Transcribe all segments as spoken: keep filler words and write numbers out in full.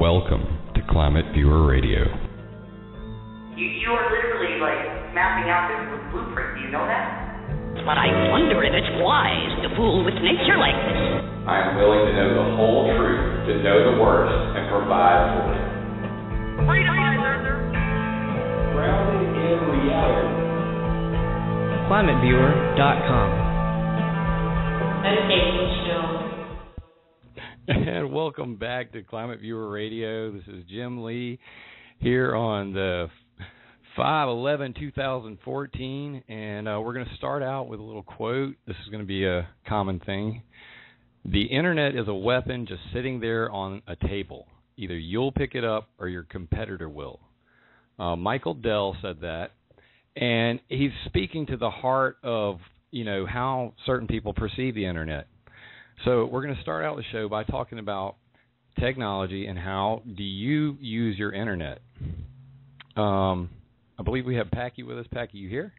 Welcome to Climate Viewer Radio. You, you are literally, like, mapping out this with blueprint. Do you know that? But I wonder if it's wise to fool with nature like this. I am willing to know the whole truth, to know the worst, and provide for it. Freedomizer. Grounded in reality. climate viewer dot com. Meditation show. And welcome back to Climate Viewer Radio. This is Jim Lee here on the five eleven twenty fourteen, and uh, we're going to start out with a little quote. This is going to be a common thing. The internet is a weapon just sitting there on a table. Either you'll pick it up or your competitor will. Uh, Michael Dell said that, and he's speaking to the heart of, you know, how certain people perceive the internet. So we're going to start out the show by talking about technology and how do you use your internet. Um, I believe we have Packy with us. Packy, you here?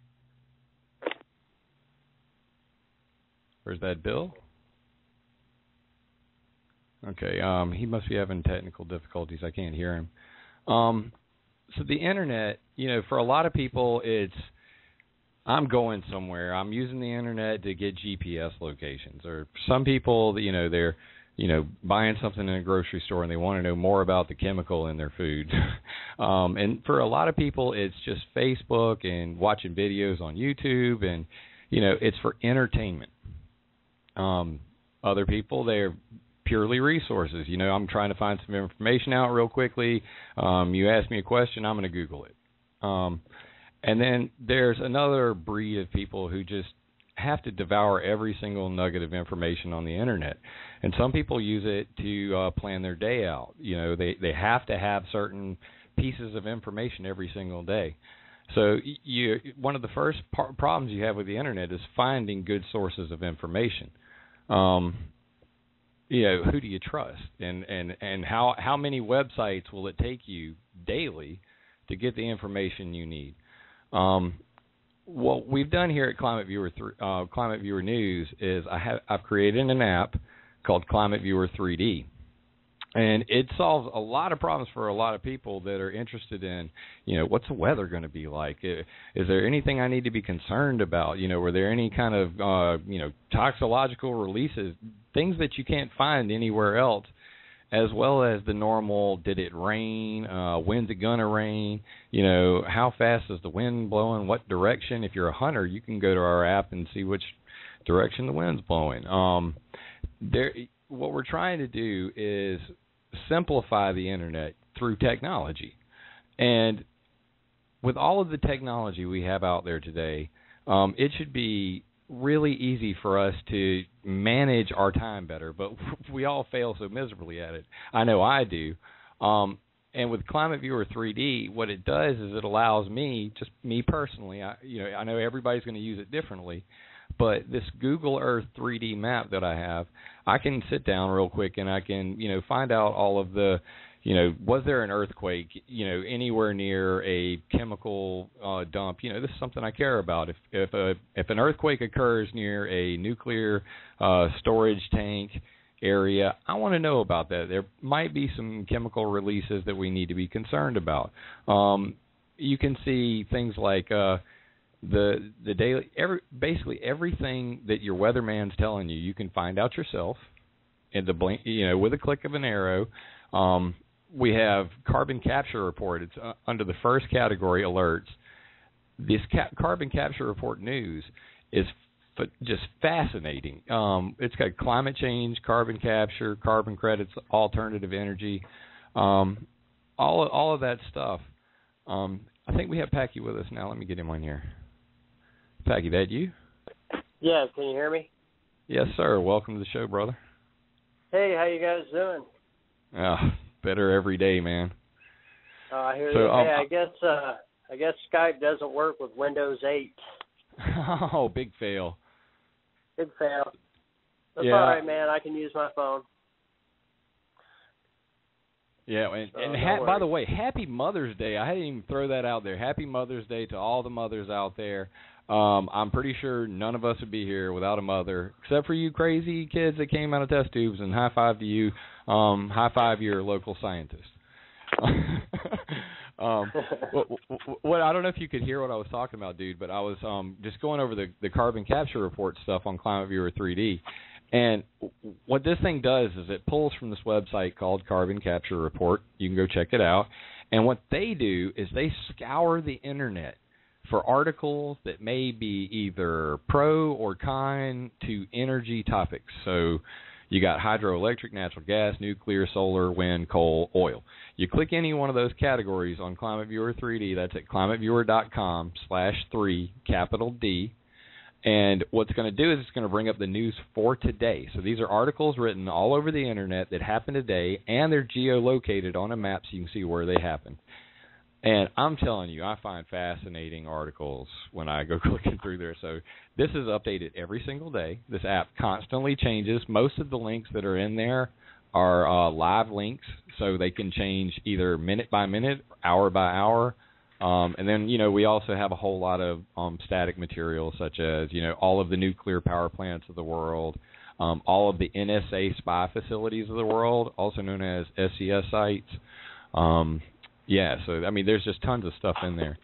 Or is that Bill? Okay, um, he must be having technical difficulties. I can't hear him. Um, so the internet, you know, for a lot of people, it's I'm going somewhere. I'm using the internet to get G P S locations. Or some people, you know, they're, you know, buying something in a grocery store and they want to know more about the chemical in their food. um, and for a lot of people, it's just Facebook and watching videos on YouTube, and, you know, it's for entertainment. Um, other people, they're purely resources. You know, I'm trying to find some information out real quickly. Um, you ask me a question, I'm going to Google it. Um, and then there's another breed of people who just have to devour every single nugget of information on the internet. And some people use it to uh, plan their day out. You know, they, they have to have certain pieces of information every single day. So you, one of the first par- problems you have with the internet is finding good sources of information. Um, you know, who do you trust? And, and, and how, how many websites will it take you daily to get the information you need? Um, what we've done here at Climate Viewer, th- uh, Climate Viewer News is I have I've created an app called Climate Viewer three D, and it solves a lot of problems for a lot of people that are interested in, you know, what's the weather going to be like? Is there anything I need to be concerned about? You know, were there any kind of uh, you know toxicological releases, things that you can't find anywhere else? As well as the normal, did it rain, uh, when's it going to rain, you know, how fast is the wind blowing, what direction. If you're a hunter, you can go to our app and see which direction the wind's blowing. Um, there, what we're trying to do is simplify the internet through technology. And with all of the technology we have out there today, um, it should be really easy for us to manage our time better, but we all fail so miserably at it. I know I do. Um, and with Climate Viewer three D, what it does is it allows me, just me personally, I, you know, I know everybody's going to use it differently, but this Google Earth three D map that I have, I can sit down real quick and I can, you know, find out all of the, you know, was there an earthquake, you know, anywhere near a chemical uh, dump? You know, this is something I care about. If if a if an earthquake occurs near a nuclear uh, storage tank area, I want to know about that. There might be some chemical releases that we need to be concerned about. Um, you can see things like uh, the the daily, every, basically everything that your weatherman's telling you, you can find out yourself, in the blink, you know, with a click of an arrow. Um, We have carbon capture report. It's uh, under the first category, alerts. This ca- carbon capture report news is f- just fascinating. Um, it's got climate change, carbon capture, carbon credits, alternative energy, um, all all of that stuff. Um, I think we have Packy with us now. Let me get him on here. Packy, that you? Yeah, can you hear me? Yes, sir. Welcome to the show, brother. Hey, how you guys doing? Uh, better every day, man. Uh, I hear so, you. um, Hey, I guess uh, I guess Skype doesn't work with Windows eight. Oh, big fail. Big fail. That's yeah. all right, man. I can use my phone. Yeah, and, so, and no ha- by the worries. way, Happy Mother's Day. I didn't even throw that out there. Happy Mother's Day to all the mothers out there. Um, I'm pretty sure none of us would be here without a mother, except for you crazy kids that came out of test tubes, and high five to you. Um, high five your local scientist. um, what, what I don't know if you could hear what I was talking about, dude, but I was um, just going over the, the carbon capture report stuff on Climate Viewer three D. And what this thing does is it pulls from this website called Carbon Capture Report. You can go check it out. And what they do is they scour the internet for articles that may be either pro or con to energy topics. So you got hydroelectric, natural gas, nuclear, solar, wind, coal, oil. You click any one of those categories on Climate Viewer three D. That's at climateviewer.com slash three, capital D. And what's going to do is it's going to bring up the news for today. So these are articles written all over the internet that happen today, and they're geolocated on a map so you can see where they happen. And I'm telling you, I find fascinating articles when I go clicking through there. So this is updated every single day. This app constantly changes. Most of the links that are in there are uh, live links, so they can change either minute by minute, hour by hour. Um, and then, you know, we also have a whole lot of um, static material, such as, you know, all of the nuclear power plants of the world, um, all of the N S A spy facilities of the world, also known as S C S sites. Um, yeah, so, I mean, there's just tons of stuff in there.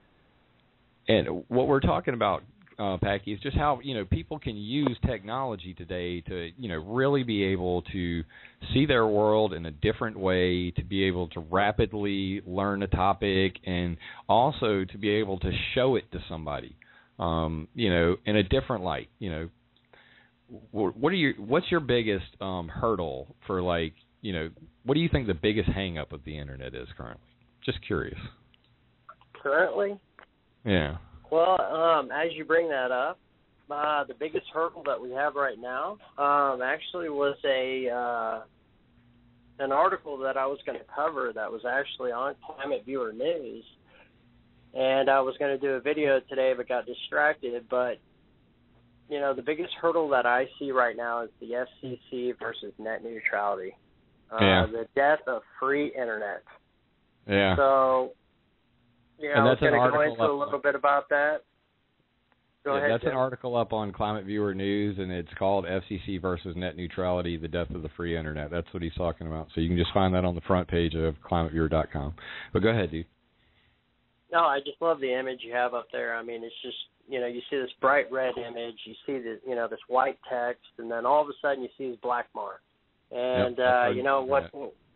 And what we're talking about, uh, Packy, is just how, you know, people can use technology today to, you know, really be able to see their world in a different way, to be able to rapidly learn a topic, and also to be able to show it to somebody, um, you know, in a different light. You know, what are your, what's your biggest um, hurdle for, like, you know, what do you think the biggest hang-up of the internet is currently? Just curious. Currently? Yeah. Well, um, as you bring that up, uh, the biggest hurdle that we have right now um, actually was a uh, an article that I was going to cover that was actually on Climate Viewer News, and I was going to do a video today but got distracted. But, you know, the biggest hurdle that I see right now is the F C C versus net neutrality, uh, yeah. the death of free internet. Yeah. So, you know, I was going to go into up, a little bit about that. Go yeah, ahead, that's Jim. an article up on Climate Viewer News, and it's called F C C versus Net Neutrality, the Death of the Free Internet. That's what he's talking about. So you can just find that on the front page of climate viewer dot com. But go ahead, dude. No, I just love the image you have up there. I mean, it's just, you know, you see this bright red image, you see the, you know, this white text, and then all of a sudden you see this black mark. And, yep, uh, you know, what...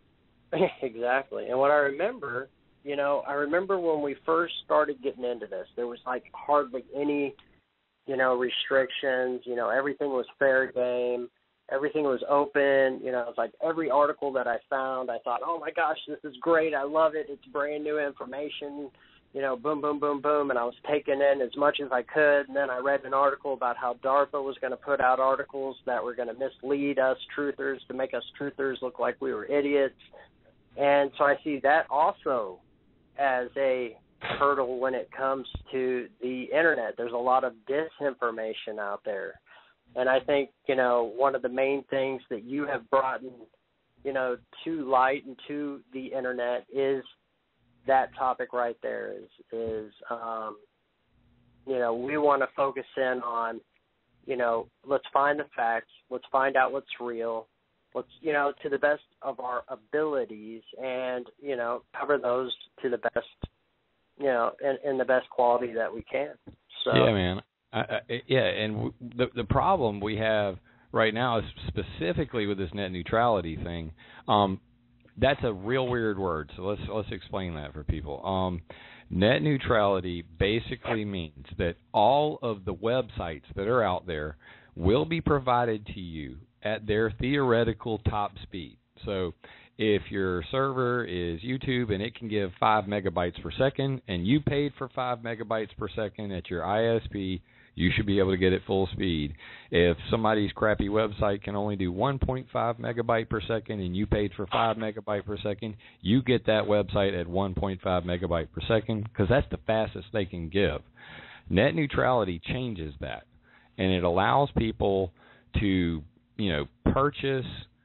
Exactly. And what I remember, you know, I remember when we first started getting into this, there was like hardly any, you know, restrictions. You know, everything was fair game. Everything was open. You know, it was like every article that I found, I thought, oh, my gosh, this is great. I love it. It's brand new information. You know, boom, boom, boom, boom. And I was taking in as much as I could. And then I read an article about how DARPA was going to put out articles that were going to mislead us truthers to make us truthers look like we were idiots. And so I see that also as a hurdle when it comes to the internet. There's a lot of disinformation out there. And I think, you know, one of the main things that you have brought, in, you know, to light and to the internet is that topic right there is, is um, you know, we want to focus in on, you know, let's find the facts. Let's find out what's real. Let's, you know, to the best of our abilities and, you know, cover those to the best, you know, in, in the best quality that we can. So yeah, man. I, I, yeah, and w- the the problem we have right now is specifically with this net neutrality thing. Um, that's a real weird word, so let's let's explain that for people. Um, net neutrality basically means that all of the websites that are out there will be provided to you at their theoretical top speed. So if your server is YouTube and it can give five megabytes per second and you paid for five megabytes per second at your I S P, you should be able to get it full speed. If somebody's crappy website can only do one point five megabyte per second and you paid for five megabyte per second, you get that website at one point five megabyte per second because that's the fastest they can give. Net neutrality changes that, and it allows people to, you know, purchase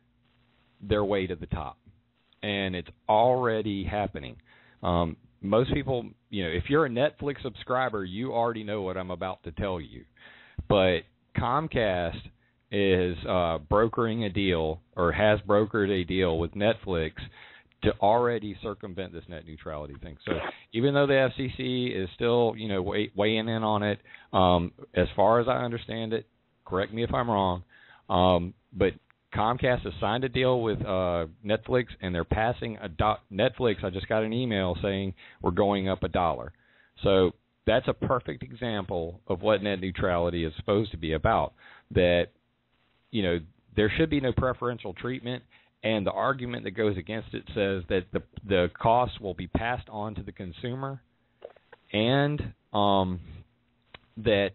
their way to the top. And it's already happening. Um, most people, you know, if you're a Netflix subscriber, you already know what I'm about to tell you. But Comcast is uh, brokering a deal or has brokered a deal with Netflix to already circumvent this net neutrality thing. So even though the F C C is still, you know, weigh, weighing in on it, um, as far as I understand it, correct me if I'm wrong, um, but Comcast has signed a deal with uh, Netflix, and they're passing a do- Netflix. I just got an email saying we're going up a dollar. So that's a perfect example of what net neutrality is supposed to be about. That, you know, there should be no preferential treatment. And the argument that goes against it says that the the costs will be passed on to the consumer, and um, that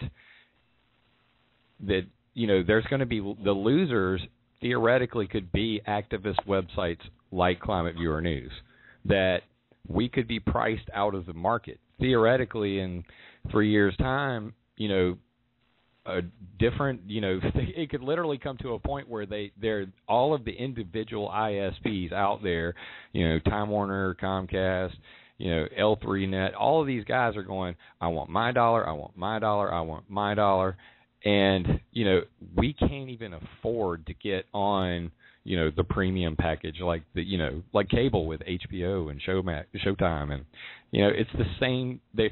that you know there's going to be the losers. Theoretically, could be activist websites like Climate Viewer News. That we could be priced out of the market. Theoretically, in three years' time, you know. A different, you know, it could literally come to a point where they, they're all of the individual I S Ps out there, you know, Time Warner, Comcast, you know, L three Net, all of these guys are going, I want my dollar, I want my dollar, I want my dollar, and you know, we can't even afford to get on, you know, the premium package like the, you know, like cable with H B O and Showmax, Showtime, and you know, it's the same. They,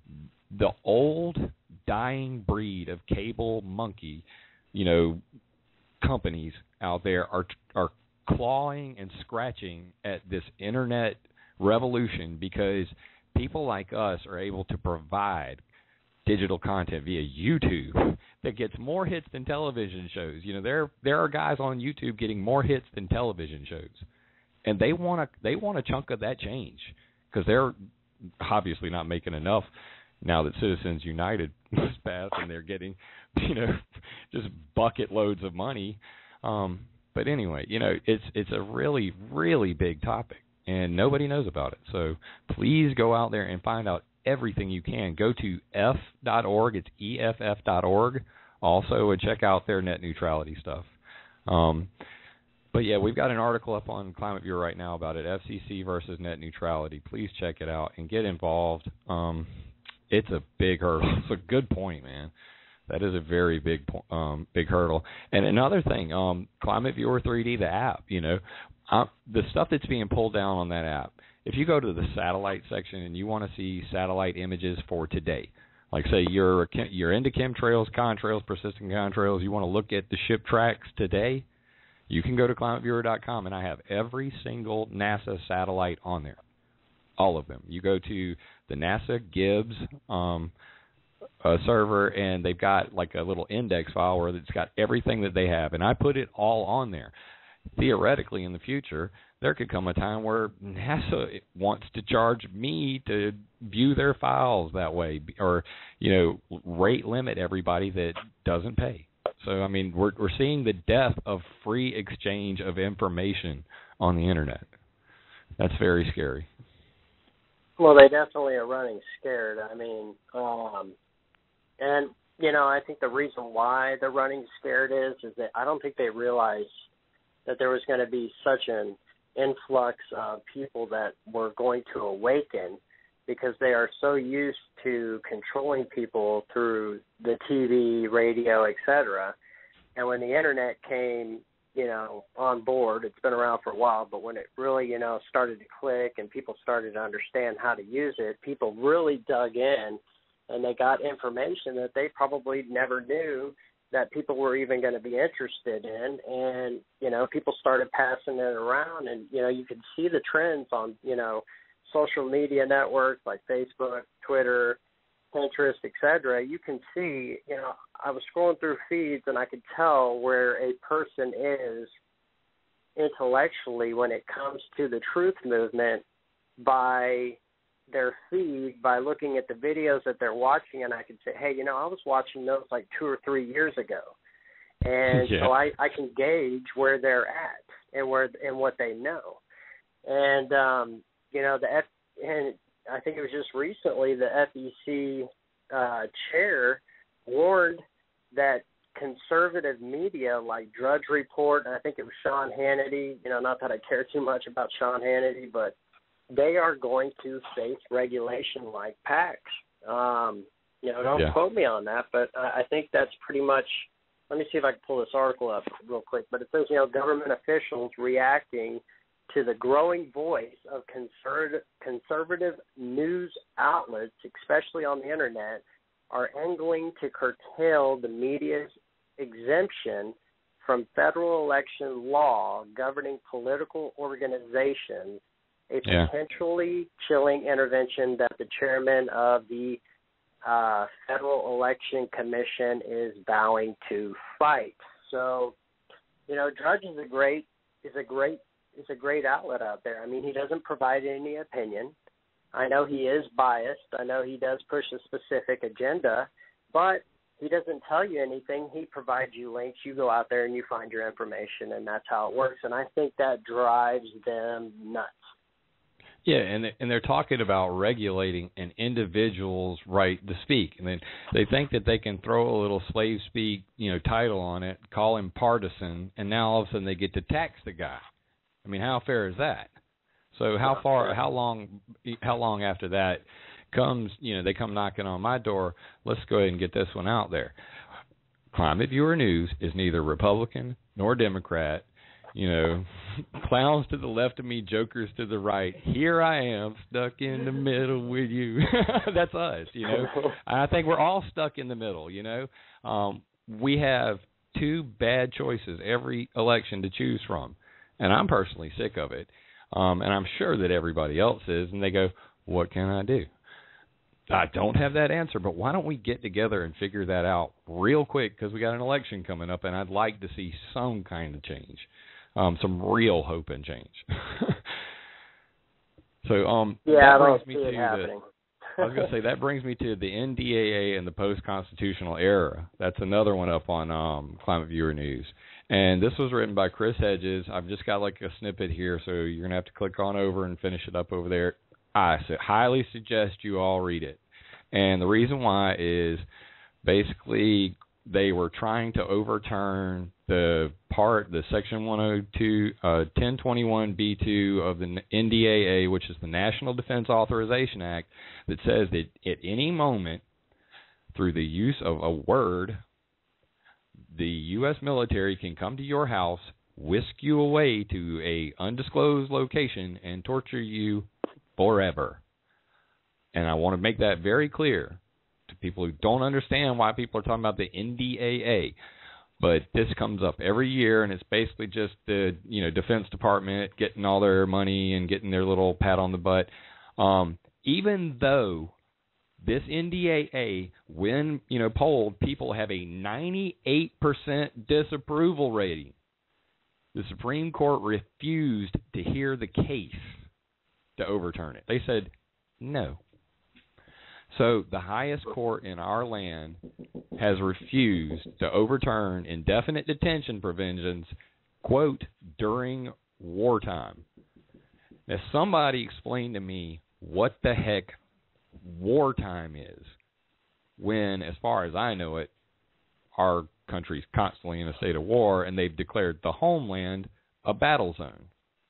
the old dying breed of cable monkey, you know, companies out there are are clawing and scratching at this internet revolution because people like us are able to provide digital content via YouTube that gets more hits than television shows. You know, there there are guys on YouTube getting more hits than television shows, and they want a they want a chunk of that change because they're obviously not making enough. Now that Citizens United was passed and they're getting, you know, just bucket loads of money. Um, but anyway, you know, it's it's a really, really big topic, and nobody knows about it. So please go out there and find out everything you can. Go to F dot org. It's E F F dot org also, and check out their net neutrality stuff. Um, but, yeah, we've got an article up on Climate Viewer right now about it, F C C versus net neutrality. Please check it out and get involved. Um It's a big hurdle. It's a good point, man. That is a very big, um, big hurdle. And another thing, um, Climate Viewer three D, the app. You know, uh, the stuff that's being pulled down on that app. If you go to the satellite section and you want to see satellite images for today, like say you're you're into chemtrails, contrails, persistent contrails, you want to look at the ship tracks today, you can go to climate viewer dot com, and I have every single NASA satellite on there. All of them. You go to the NASA Gibbs um, uh, server, and they've got like a little index file where it's got everything that they have, and I put it all on there. Theoretically, in the future, there could come a time where NASA wants to charge me to view their files that way, or you know, rate limit everybody that doesn't pay. So, I mean, we're we're seeing the death of free exchange of information on the internet. That's very scary. Well, they definitely are running scared. I mean, um, and, you know, I think the reason why they're running scared is, is that I don't think they realized that there was going to be such an influx of people that were going to awaken because they are so used to controlling people through the T V, radio, et cetera. And when the internet came, you know, on board, it's been around for a while, but when it really, you know, started to click and people started to understand how to use it, people really dug in and they got information that they probably never knew that people were even going to be interested in. And, you know, people started passing it around, and, you know, you could see the trends on, you know, social media networks like Facebook, Twitter, Pinterest, et cetera. You can see, you know, I was scrolling through feeds and I could tell where a person is intellectually when it comes to the truth movement by their feed, by looking at the videos that they're watching, and I could say, hey, you know, I was watching those like two or three years ago. And yeah. so I, I can gauge where they're at and where and what they know. And, um, you know, the F, and I think it was just recently the F E C uh, chair warned that conservative media like Drudge Report, and I think it was Sean Hannity, you know, not that I care too much about Sean Hannity, but they are going to face regulation like PACs. Um, you know, don't yeah. quote me on that, but I think that's pretty much, let me see if I can pull this article up real quick, but it says, you know, government officials reacting to the growing voice of conservative, conservative news outlets, especially on the internet, are angling to curtail the media's exemption from federal election law governing political organizations, a yeah. potentially chilling intervention that the chairman of the uh, Federal Election Commission is vowing to fight. So, you know, Drudge is a great is a great is a great outlet out there. I mean, he doesn't provide any opinion. I know he is biased. I know he does push a specific agenda, but he doesn't tell you anything. He provides you links. You go out there and you find your information, and that's how it works. And I think that drives them nuts. Yeah, and they, and they're talking about regulating an individual's right to speak, and then they think that they can throw a little slave speak, you know, title on it, call him partisan, and now all of a sudden they get to tax the guy. I mean, how fair is that? So how far, how long, how long after that comes, you know, they come knocking on my door? Let's go ahead and get this one out there. Climate Viewer News is neither Republican nor Democrat. You know, clowns to the left of me, jokers to the right. Here I am, stuck in the middle with you. That's us, you know. I think we're all stuck in the middle, you know. Um, we have two bad choices every election to choose from, and I'm personally sick of it. Um, and I'm sure that everybody else is, and they go, what can I do? I don't have that answer, but why don't we get together and figure that out real quick, because we got an election coming up, and I'd like to see some kind of change. Um, some real hope and change. so um, yeah, that I brings don't me see to it happening. the, I was going to say that brings me to the N D A A and the post-constitutional era. That's another one up on um, Climate Viewer News. And this was written by Chris Hedges. I've just got like a snippet here, so you're going to have to click on over and finish it up over there. I highly suggest you all read it. And the reason why is basically they were trying to overturn the part, the Section one oh two, uh, ten twenty-one B two of the N D A A, which is the National Defense Authorization Act, that says that at any moment, through the use of a word, the U S military can come to your house, whisk you away to a undisclosed location, and torture you forever. And I want to make that very clear to people who don't understand why people are talking about the N D A A. But this comes up every year, and it's basically just the you know Defense Department getting all their money and getting their little pat on the butt. Um, even though this N D A A, when you know polled, people have a ninety-eight percent disapproval rating. The Supreme Court refused to hear the case to overturn it. They said no. So the highest court in our land has refused to overturn indefinite detention provisions, quote, during wartime. Now, somebody explain to me what the heck wartime is when, as far as I know it, our country's constantly in a state of war, and they've declared the homeland a battle zone.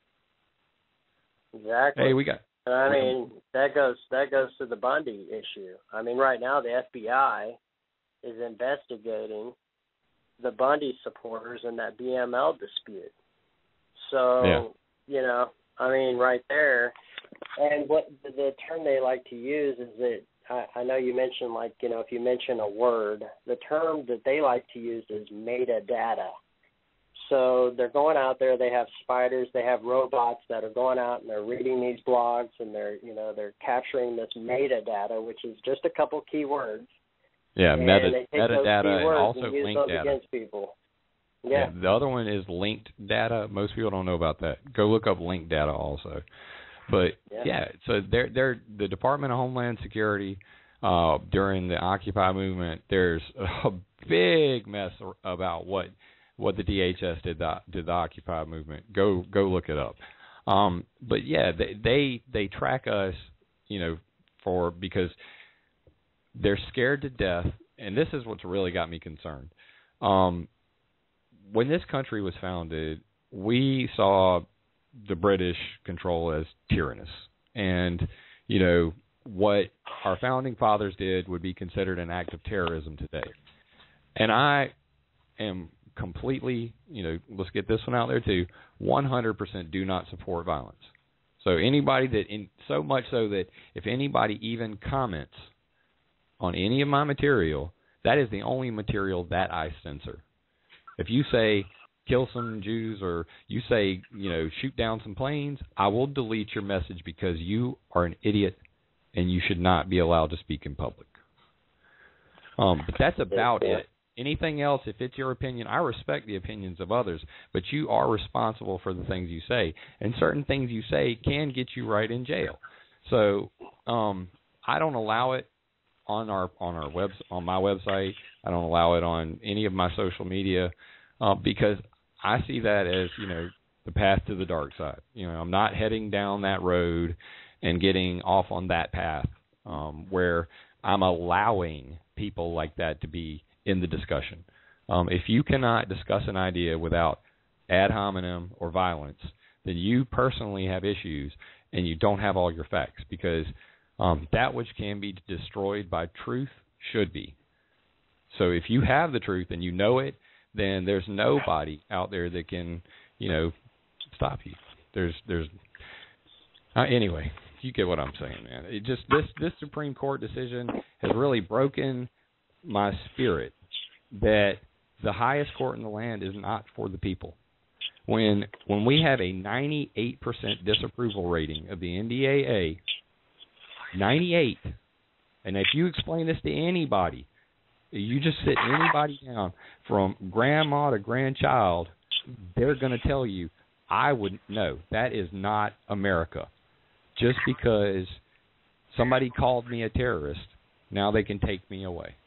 Exactly. Hey, we got... I mean, that goes that goes to the Bundy issue. I mean, right now the F B I is investigating the Bundy supporters in that B M L dispute. So, yeah. you know, I mean, right there. And what the, the term they like to use is that, I, I know you mentioned, like, you know, if you mention a word, the term that they like to use is metadata. So they're going out there, they have spiders, they have robots that are going out and they're reading these blogs, and they're, you know, they're capturing this metadata, which is just a couple keywords. Yeah, meta, metadata and also and use linked those data. Against people. Yeah. yeah. The other one is linked data. Most people don't know about that. Go look up linked data also. But yeah, yeah so they're they're the Department of Homeland Security uh, during the Occupy movement. There's a big mess about what. what the D H S did the, did the Occupy movement. Go go look it up. Um, but yeah, they, they they track us, you know, for because they're scared to death, and this is what's really got me concerned. Um, when this country was founded, we saw the British control as tyrannous, and you know what our founding fathers did would be considered an act of terrorism today. And I am completely, you know, let's get this one out there too, one hundred percent do not support violence. So anybody that, in, so much so that if anybody even comments on any of my material, that is the only material that I censor. If you say kill some Jews or you say, you know, shoot down some planes, I will delete your message because you are an idiot and you should not be allowed to speak in public. Um, but that's about it. Anything else, if it's your opinion, I respect the opinions of others, but you are responsible for the things you say. And certain things you say can get you right in jail. So um, I don't allow it on our on our web on my website. I don't allow it on any of my social media uh, because I see that as, you know, the path to the dark side. You know, I'm not heading down that road and getting off on that path um, where I'm allowing people like that to be in the discussion. Um, if you cannot discuss an idea without ad hominem or violence, then you personally have issues and you don't have all your facts, because um, that which can be destroyed by truth should be. So if you have the truth and you know it, then there's nobody out there that can, you know, stop you. There's, there's. Uh, anyway, you get what I'm saying, man. It just this this Supreme Court decision has really broken my spirit that the highest court in the land is not for the people. When when we have a ninety-eight percent disapproval rating of the N D A A, ninety-eight, and if you explain this to anybody, you just sit anybody down from grandma to grandchild, they're going to tell you, I wouldn't know. That is not America. Just because somebody called me a terrorist, now they can take me away.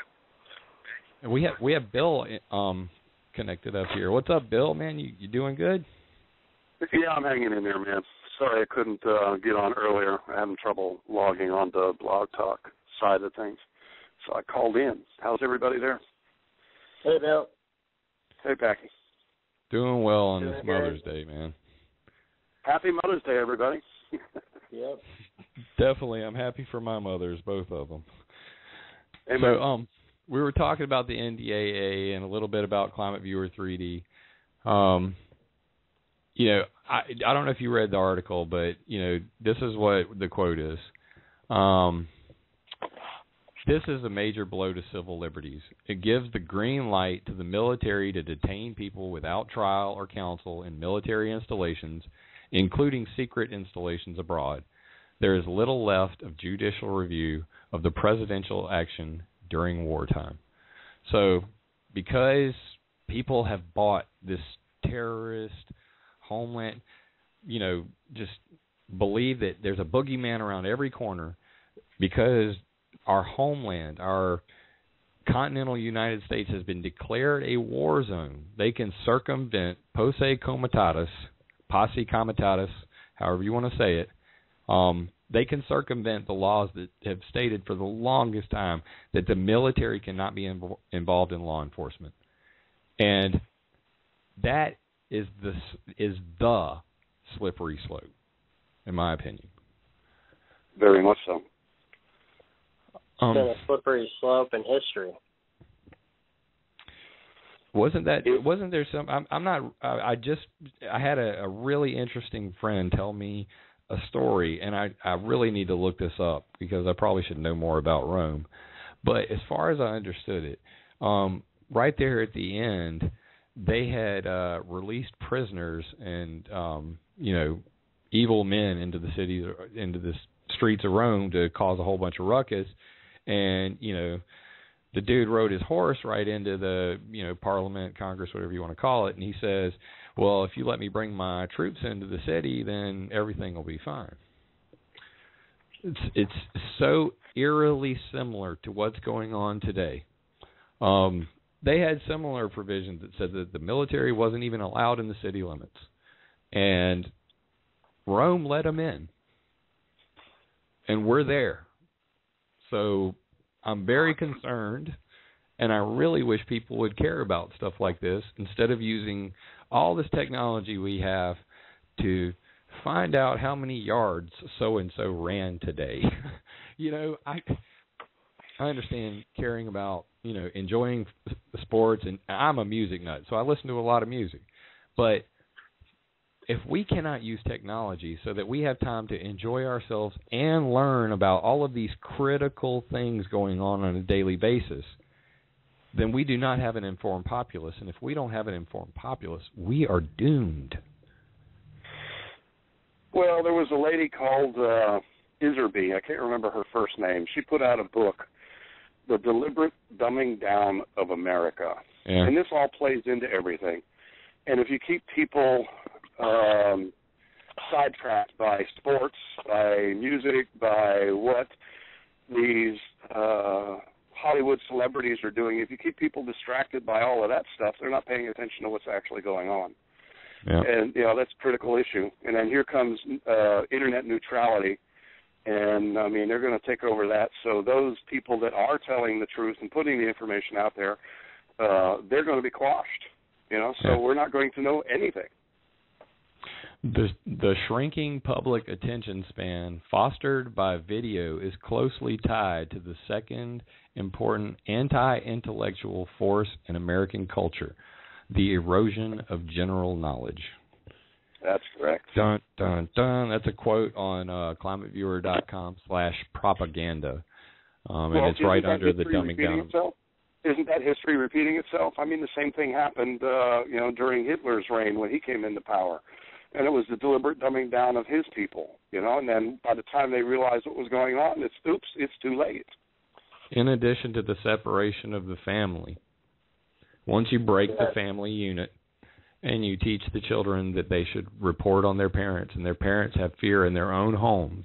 And we have we have Bill um, connected up here. What's up, Bill? Man, you you doing good? Yeah, I'm hanging in there, man. Sorry I couldn't uh, get on earlier. I'm having trouble logging on the Blog Talk side of things. So I called in. How's everybody there? Hey, Bill. Hey, Packy. Doing well on Doing this good. Mother's Day, man. Happy Mother's Day, everybody. Yep. Definitely. I'm happy for my mothers, both of them. Amen. So um, we were talking about the N D A A and a little bit about Climate Viewer three D. Um, you know, I, I don't know if you read the article, but, you know, this is what the quote is. Um, this is a major blow to civil liberties. It gives the green light to the military to detain people without trial or counsel in military installations, including secret installations abroad. There is little left of judicial review of the presidential action during wartime. So because people have bought this terrorist homeland, you know, just believe that there's a boogeyman around every corner, because our homeland, our continental United States has been declared a war zone. They can circumvent posse comitatus, posse comitatus, however you want to say it. Um, they can circumvent the laws that have stated for the longest time that the military cannot be inv- involved in law enforcement. And that is the, is the slippery slope, in my opinion. Very much so. It's been a slippery slope in history. Wasn't that? Wasn't there some? I'm, I'm not. I, I just. I had a, a really interesting friend tell me a story, and I, I really need to look this up because I probably should know more about Rome. But as far as I understood it, um, right there at the end, they had uh, released prisoners and um, you know, evil men into the cities, into the streets of Rome to cause a whole bunch of ruckus. And, you know, the dude rode his horse right into the, you know, Parliament, Congress, whatever you want to call it, and he says, well, if you let me bring my troops into the city, then everything will be fine. It's it's so eerily similar to what's going on today. Um, they had similar provisions that said that the military wasn't even allowed in the city limits. And Rome let them in. And we're there. So I'm very concerned, and I really wish people would care about stuff like this instead of using all this technology we have to find out how many yards so-and-so ran today. You know, I I understand caring about you know, enjoying f- sports, and I'm a music nut, so I listen to a lot of music. But if we cannot use technology so that we have time to enjoy ourselves and learn about all of these critical things going on on a daily basis, then we do not have an informed populace. And if we don't have an informed populace, we are doomed. Well, there was a lady called uh, Iserby. I can't remember her first name. She put out a book, The Deliberate Dumbing Down of America. Yeah. And this all plays into everything. And if you keep people um, sidetracked by sports, by music, by what these uh, Hollywood celebrities are doing, if you keep people distracted by all of that stuff, they're not paying attention to what's actually going on. Yeah. And, you know, that's a critical issue. And then here comes uh, internet neutrality. And, I mean, they're going to take over that. So those people that are telling the truth and putting the information out there, uh, they're going to be quashed. You know, so yeah. we're not going to know anything. The the shrinking public attention span fostered by video is closely tied to the second important anti-intellectual force in American culture, the erosion of general knowledge. That's correct. Dun, dun, dun. That's a quote on uh, climate viewer dot com slash propaganda. Um, well, and it's right under the dumbing dumbing down. Itself? Isn't that history repeating itself? I mean, the same thing happened, uh, you know, during Hitler's reign when he came into power. And it was the deliberate dumbing down of his people, you know, and then by the time they realized what was going on, it's, oops, it's too late. In addition to the separation of the family, once you break yeah. the family unit and you teach the children that they should report on their parents and their parents have fear in their own homes,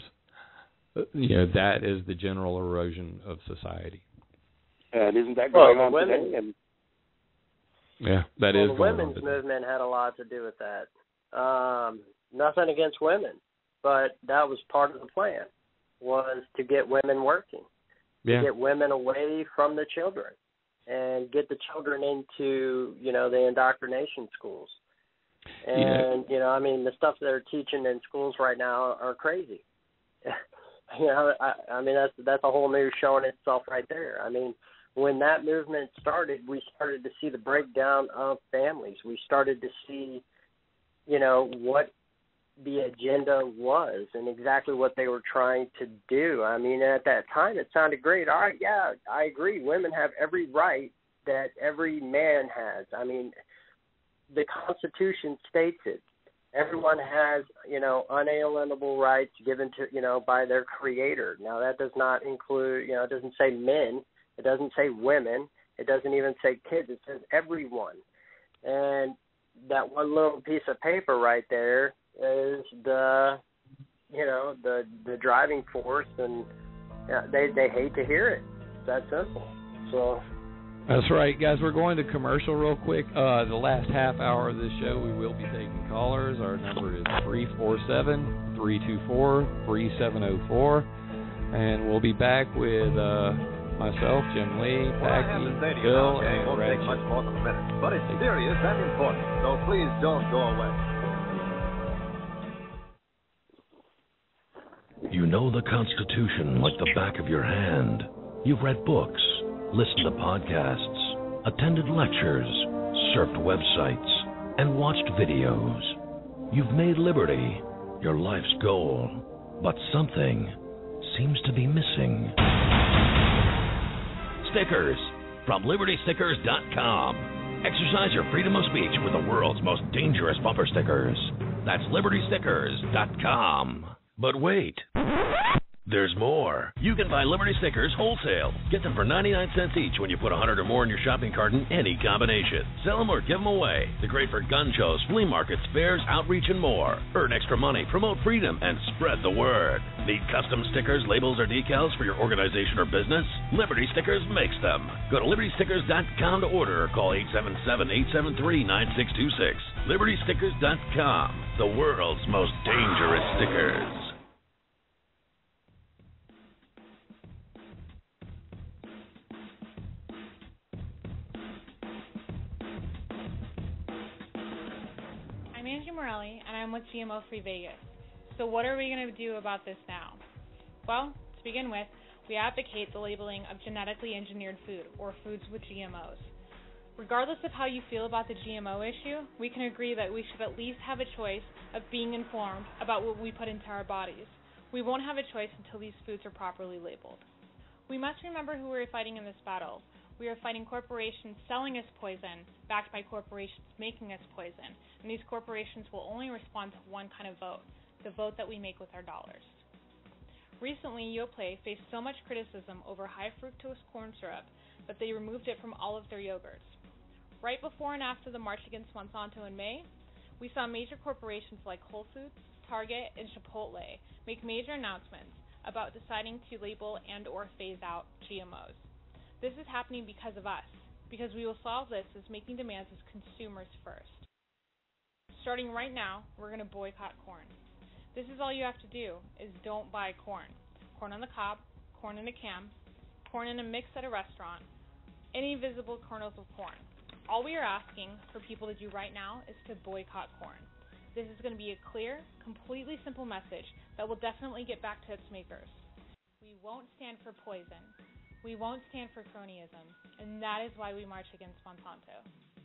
you know, that is the general erosion of society. And isn't that well, going on women, today? And yeah, that well, is the going on women's today. movement had a lot to do with that. Um, nothing against women, but that was part of the plan, was to get women working, yeah. to get women away from the children, and get the children into, you know, the indoctrination schools. And, yeah. you know, I mean, the stuff they're teaching in schools right now are crazy. you know, I, I mean, that's that's a whole new showing itself right there. I mean, when that movement started, we started to see the breakdown of families. We started to see, you know, what the agenda was and exactly what they were trying to do. I mean, at that time, it sounded great. All right, yeah, I agree. Women have every right that every man has. I mean, the Constitution states it. Everyone has, you know, unalienable rights given to, you know, by their creator. Now, that does not include, you know, it doesn't say men. It doesn't say women. It doesn't even say kids. It says everyone. And that one little piece of paper right there is the, you know, the the driving force, and yeah, they they hate to hear it. It's that simple. So that's right, guys. We're going to commercial real quick. Uh, the last half hour of this show, we will be taking callers. Our number is three four seven, three two four, three seven zero four, and we'll be back with uh, myself, Jim Lee, Packy, Bill, and won't take much more than a minute, but it's serious and important, so please don't go away. You know the Constitution like the back of your hand. You've read books, listened to podcasts, attended lectures, surfed websites, and watched videos. You've made liberty your life's goal, but something seems to be missing. Stickers from liberty stickers dot com. Exercise your freedom of speech with the world's most dangerous bumper stickers. That's liberty stickers dot com. But wait, there's more. You can buy Liberty stickers wholesale. Get them for ninety-nine cents each when you put one hundred or more in your shopping cart in any combination. Sell them or give them away. They're great for gun shows, flea markets, fairs, outreach, and more. Earn extra money, promote freedom, and spread the word. Need custom stickers, labels, or decals for your organization or business? Liberty Stickers makes them. Go to liberty stickers dot com to order or call eight seven seven, eight seven three, nine six two six. liberty stickers dot com, the world's most dangerous stickers. I'm Angie Morelli, and I'm with G M O Free Vegas. So what are we going to do about this now? Well, to begin with, we advocate the labeling of genetically engineered food, or foods with G M Os. Regardless of how you feel about the G M O issue, we can agree that we should at least have a choice of being informed about what we put into our bodies. We won't have a choice until these foods are properly labeled. We must remember who we are fighting in this battle. We are fighting corporations selling us poison, backed by corporations making us poison, and these corporations will only respond to one kind of vote, the vote that we make with our dollars. Recently, Yoplait faced so much criticism over high fructose corn syrup that they removed it from all of their yogurts. Right before and after the march against Monsanto in May, we saw major corporations like Whole Foods, Target, and Chipotle make major announcements about deciding to label and or phase out G M Os. This is happening because of us, because we will solve this as making demands as consumers first. Starting right now, we're going to boycott corn. This is all you have to do, is don't buy corn. Corn on the cob, corn in a can, corn in a mix at a restaurant, any visible kernels of corn. All we are asking for people to do right now is to boycott corn. This is going to be a clear, completely simple message that will definitely get back to its makers. We won't stand for poison. We won't stand for cronyism, and that is why we march against Monsanto.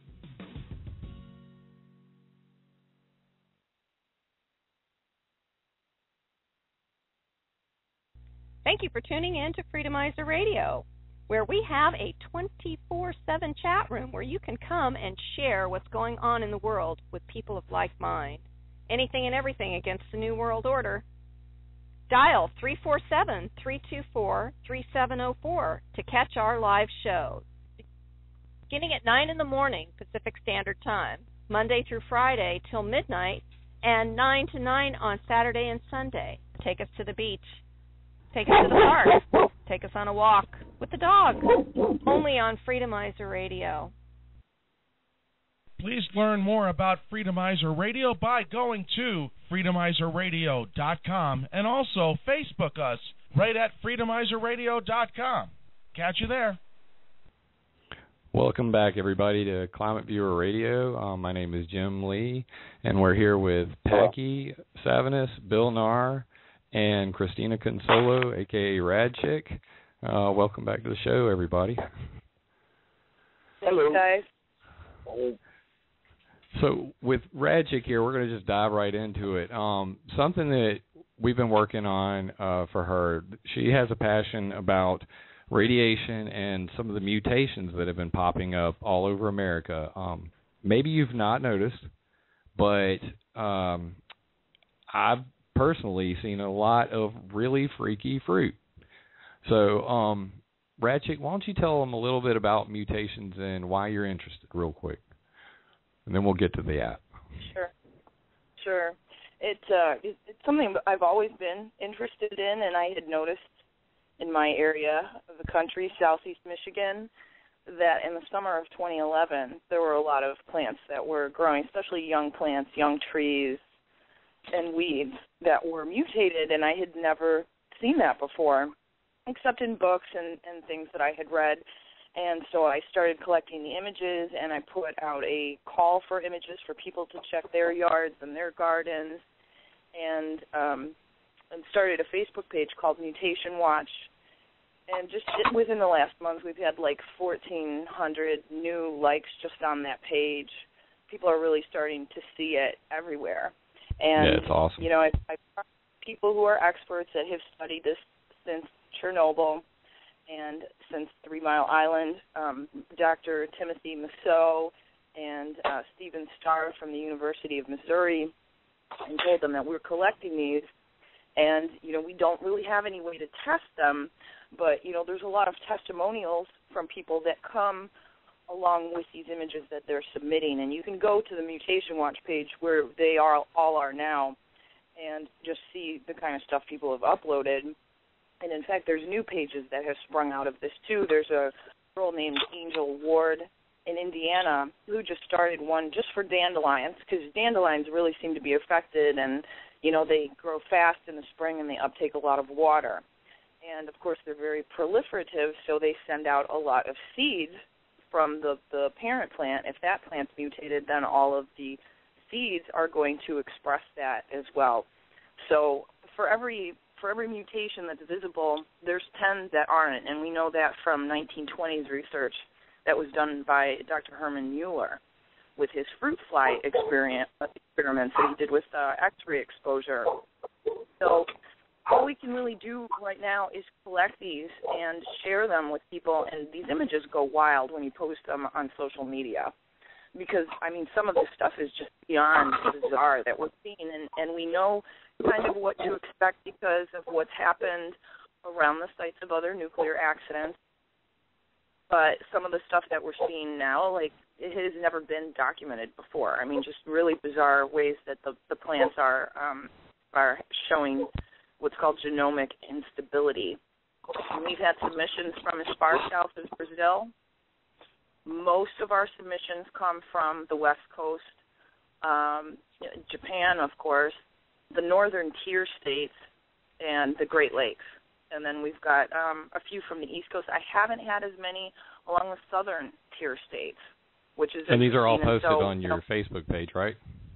Thank you for tuning in to Freedomizer Radio, where we have a twenty-four seven chat room where you can come and share what's going on in the world with people of like mind. Anything and everything against the New World Order. Dial three four seven, three two four, three seven zero four to catch our live shows. Beginning at nine in the morning Pacific Standard Time, Monday through Friday till midnight, and nine to nine on Saturday and Sunday. Take us to the beach. Take us to the park. Take us on a walk with the dog. Only on Freedomizer Radio. Please learn more about Freedomizer Radio by going to freedomizer radio dot com and also Facebook us right at freedomizer radio dot com. Catch you there. Welcome back, everybody, to Climate Viewer Radio. Um, my name is Jim Lee, and we're here with Packy Savanis, Bill Nahr, and Christina Consolo, a k a. Rad Chick. Uh, welcome back to the show, everybody. Hello, guys. So with Rad Chick here, we're going to just dive right into it. Um, something that we've been working on uh, for her, she has a passion about radiation and some of the mutations that have been popping up all over America. Um, maybe you've not noticed, but um, I've personally seen a lot of really freaky fruit. So, um, Rad Chick, why don't you tell them a little bit about mutations and why you're interested real quick? And then we'll get to the app. Sure. Sure. It, uh, it, it's something I've always been interested in, and I had noticed in my area of the country, southeast Michigan, that in the summer of twenty eleven, there were a lot of plants that were growing, especially young plants, young trees, and weeds that were mutated, and I had never seen that before, except in books and, and things that I had read. And so I started collecting the images, and I put out a call for images for people to check their yards and their gardens, and um, and started a Facebook page called Mutation Watch. And just within the last month, we've had like fourteen hundred new likes just on that page. People are really starting to see it everywhere. And, yeah, it's awesome. You know, I've, I've talked to people who are experts that have studied this since Chernobyl and since Three Mile Island, um, Doctor Timothy Masseau and uh, Stephen Starr from the University of Missouri, and told them that we're collecting these, and, you know, we don't really have any way to test them, but, you know, there's a lot of testimonials from people that come along with these images that they're submitting, and you can go to the Mutation Watch page where they are all are now and just see the kind of stuff people have uploaded. And, in fact, there's new pages that have sprung out of this, too. There's a girl named Angel Ward in Indiana who just started one just for dandelions, because dandelions really seem to be affected, and, you know, they grow fast in the spring and they uptake a lot of water. And, of course, they're very proliferative, so they send out a lot of seeds from the, the parent plant. If that plant's mutated, then all of the seeds are going to express that as well. So for every for every mutation that's visible, there's ten that aren't, and we know that from nineteen twenties research that was done by Doctor Herman Mueller with his fruit fly experience, experiments that he did with uh, X-ray exposure. So all we can really do right now is collect these and share them with people, and these images go wild when you post them on social media because, I mean, some of this stuff is just beyond bizarre that we're seeing, and, and we know kind of what to expect because of what's happened around the sites of other nuclear accidents. But some of the stuff that we're seeing now, like, it has never been documented before. I mean, just really bizarre ways that the, the plants are um, are showing what's called genomic instability. And we've had submissions from as far south as Brazil. Most of our submissions come from the West Coast, um, Japan, of course, the northern tier states, and the Great Lakes. And then we've got um, a few from the East Coast. I haven't had as many along the southern tier states, which is and these are all posted so, on your you know, Facebook page, right?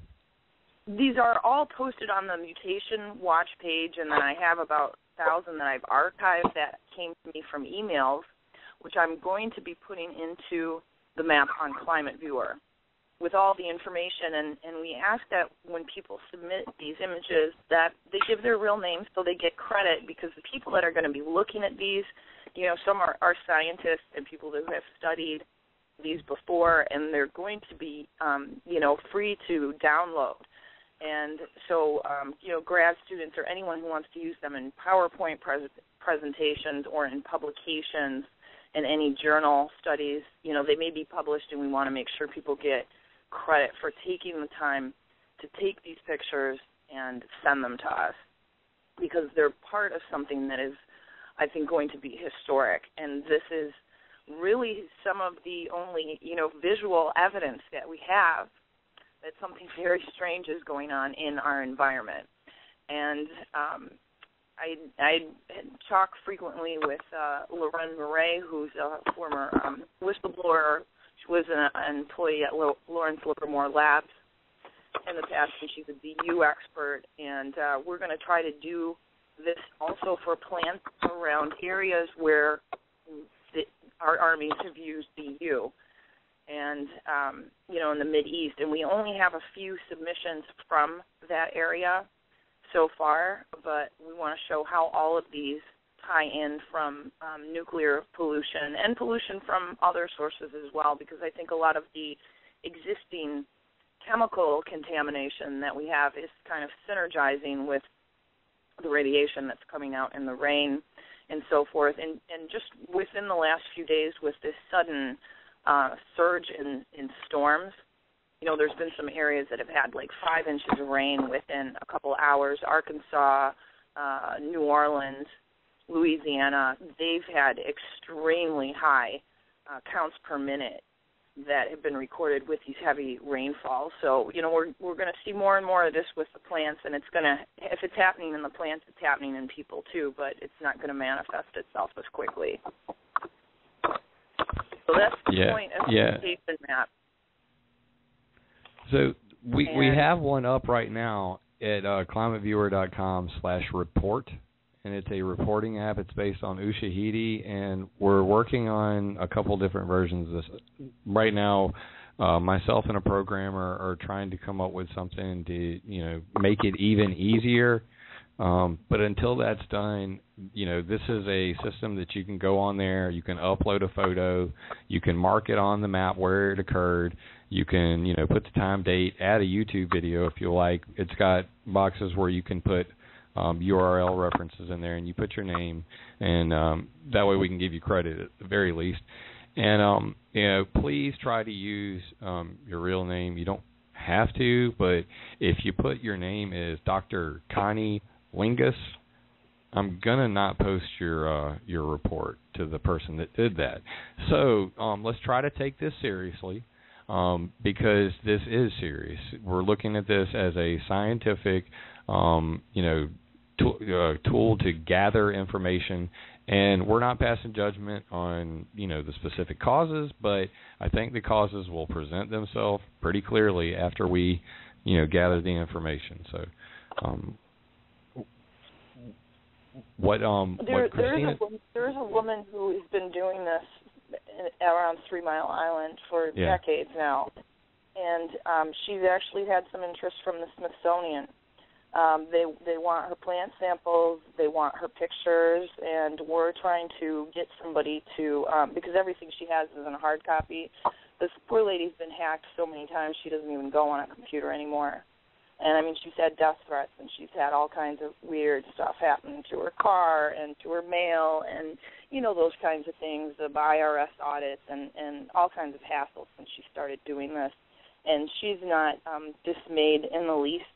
These are all posted on the Mutation Watch page, and then I have about a thousand that I've archived that came to me from emails, which I'm going to be putting into the map on Climate Viewer with all the information, and, and we ask that when people submit these images that they give their real names so they get credit, because the people that are going to be looking at these, you know, some are, are scientists and people who have studied these before, and they're going to be, um, you know, free to download. And so, um, you know, grad students or anyone who wants to use them in PowerPoint pres- presentations or in publications in any journal studies, you know, they may be published, and we want to make sure people get credit for taking the time to take these pictures and send them to us, because they're part of something that is, I think, going to be historic. And this is really some of the only, you know, visual evidence that we have that something very strange is going on in our environment. And um, I, I talk frequently with uh, Lauren Murray, who's a former um, whistleblower. She was an, an employee at L- Lawrence Livermore Labs in the past, and she's a B U expert. And uh, we're going to try to do this also for plants around areas where the, our armies have used B U. And, um, you know, in the Mideast. And we only have a few submissions from that area so far, but we want to show how all of these tie in from um, nuclear pollution and pollution from other sources as well, because I think a lot of the existing chemical contamination that we have is kind of synergizing with the radiation that's coming out in the rain and so forth. And, and just within the last few days with this sudden uh, surge in, in storms, you know, there's been some areas that have had like five inches of rain within a couple hours. Arkansas, uh, New Orleans, Louisiana, they've had extremely high uh, counts per minute that have been recorded with these heavy rainfalls. So, you know, we're we're going to see more and more of this with the plants, and it's going to, if it's happening in the plants, it's happening in people too, but it's not going to manifest itself as quickly. So that's the yeah, point of yeah. the mutation map. So we and, we have one up right now at uh, climateviewer.com slash report, and it's a reporting app. It's based on Ushahidi, and we're working on a couple different versions of this. Right now, uh, myself and a programmer are trying to come up with something to, you know, make it even easier. Um, but until that's done, you know, this is a system that you can go on there, you can upload a photo, you can mark it on the map where it occurred, you can, you know, put the time, date, add a YouTube video if you like. It's got boxes where you can put um, U R L references in there, and you put your name, and um, that way we can give you credit at the very least. And, um, you know, please try to use um, your real name. You don't have to, but if you put your name as Doctor Connie Lingus, I'm gonna not post your uh, your report to the person that did that. So um, let's try to take this seriously, um, because this is serious. We're looking at this as a scientific, um, you know, tool, uh, tool to gather information, and we're not passing judgment on, you know, the specific causes, but I think the causes will present themselves pretty clearly after we, you know, gather the information. So. Um, What um there, what Christina? There's a, there's a woman who has been doing this in, around Three Mile Island for yeah. decades now, and um, she's actually had some interest from the Smithsonian. Um, they they want her plant samples, they want her pictures, and we're trying to get somebody to um, because everything she has is in a hard copy. This poor lady's been hacked so many times she doesn't even go on a computer anymore. And I mean, she's had death threats, and she's had all kinds of weird stuff happen to her car and to her mail, and you know those kinds of things, the I R S audits, and and all kinds of hassles since she started doing this. And she's not um, dismayed in the least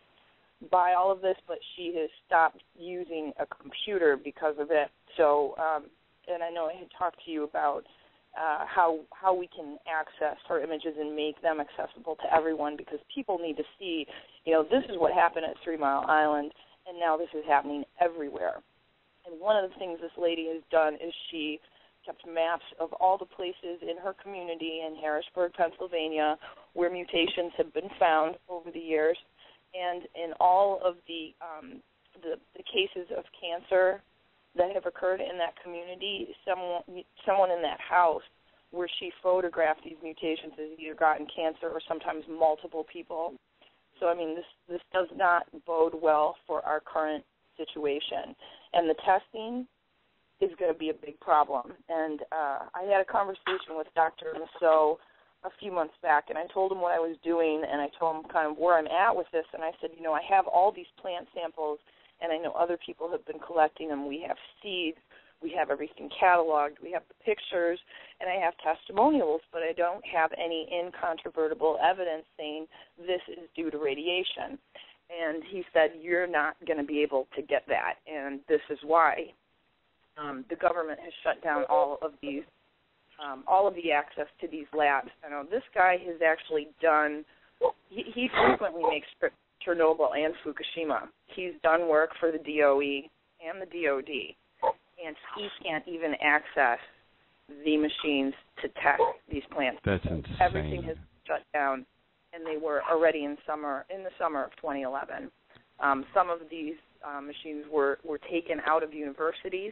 by all of this, but she has stopped using a computer because of it. So, um, and I know I had talked to you about uh, how how we can access her images and make them accessible to everyone, because people need to see, you know, this is what happened at Three Mile Island, and now this is happening everywhere. And one of the things this lady has done is she kept maps of all the places in her community in Harrisburg, Pennsylvania, where mutations have been found over the years. And in all of the, um, the the cases of cancer that have occurred in that community, someone someone in that house where she photographed these mutations has either gotten cancer or sometimes multiple people. So, I mean, this, this does not bode well for our current situation. And the testing is going to be a big problem. And uh, I had a conversation with Doctor Masso a few months back, and I told him what I was doing, and I told him kind of where I'm at with this, and I said, you know, I have all these plant samples, and I know other people have been collecting them. We have seeds, we have everything cataloged, we have the pictures, and I have testimonials, but I don't have any incontrovertible evidence saying this is due to radiation. And he said, you're not going to be able to get that, and this is why. Um, the government has shut down all of these Um, all of the access to these labs. I know this guy has actually done, he, he frequently makes Chernobyl and Fukushima. He's done work for the D O E and the D O D, and he can't even access the machines to test these plants. That's insane. Everything has shut down, and they were already in summer in the summer of twenty eleven. Um, some of these uh, machines were, were taken out of universities,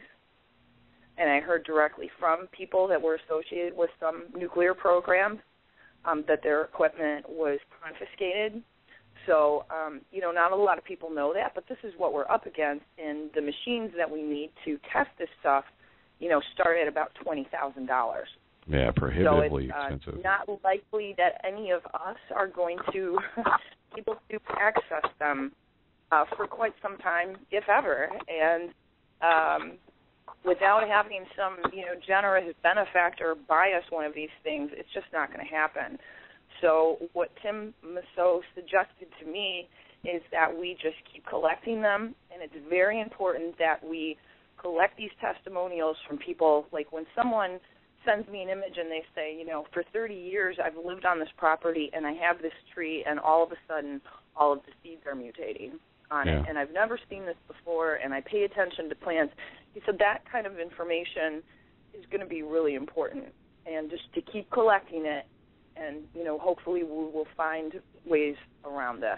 and I heard directly from people that were associated with some nuclear programs um, that their equipment was confiscated. So, um, you know, not a lot of people know that, but this is what we're up against, and the machines that we need to test this stuff, you know, start at about twenty thousand dollars. Yeah, prohibitively so it's, uh, expensive. not likely that any of us are going to be able to access them uh, for quite some time, if ever. And um without having some, you know, generous benefactor buy us one of these things, it's just not going to happen. So what Tim Masso suggested to me is that we just keep collecting them, and it's very important that we collect these testimonials from people. Like when someone sends me an image and they say, you know, for thirty years I've lived on this property and I have this tree, and all of a sudden all of the seeds are mutating on yeah. it, and I've never seen this before, and I pay attention to plants. He said that kind of information is going to be really important, and just to keep collecting it, and, you know, hopefully we will find ways around this.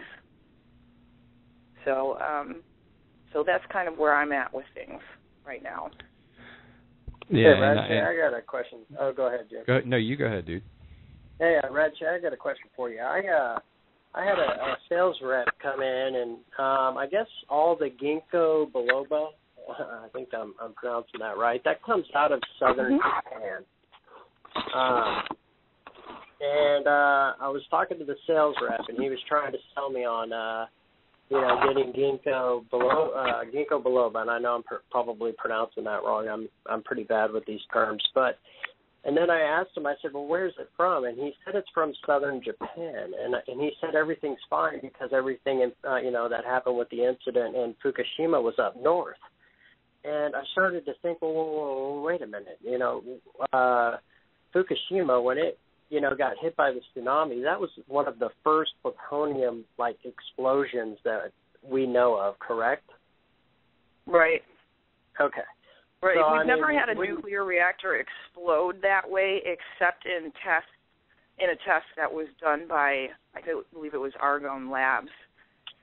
So, um, so that's kind of where I'm at with things right now. Yeah, hey, Rad, and, hey, and, I got a question. Oh, go ahead, Jim. Go, no, you go ahead, dude. Hey, uh, Rad, I got a question for you. I uh, I had a, a sales rep come in, and um, I guess all the ginkgo biloba, I think I'm, I'm pronouncing that right, that comes out of southern Japan. Um, and uh, I was talking to the sales rep, and he was trying to sell me on, uh, you know, getting ginkgo biloba, uh, ginkgo biloba, and I know I'm pr- probably pronouncing that wrong. I'm I'm pretty bad with these terms, but. And then I asked him, I said, well, where's it from? And he said it's from southern Japan. And and he said everything's fine because everything, in, uh, you know, that happened with the incident in Fukushima was up north. And I started to think, well, whoa, whoa, whoa, wait a minute. You know, uh, Fukushima, when it, you know, got hit by the tsunami, that was one of the first plutonium-like explosions that we know of, correct? Right. Okay. Right. So, We've I never mean, had a we, nuclear reactor explode that way, except in test in a test that was done by, I believe it was Argonne Labs.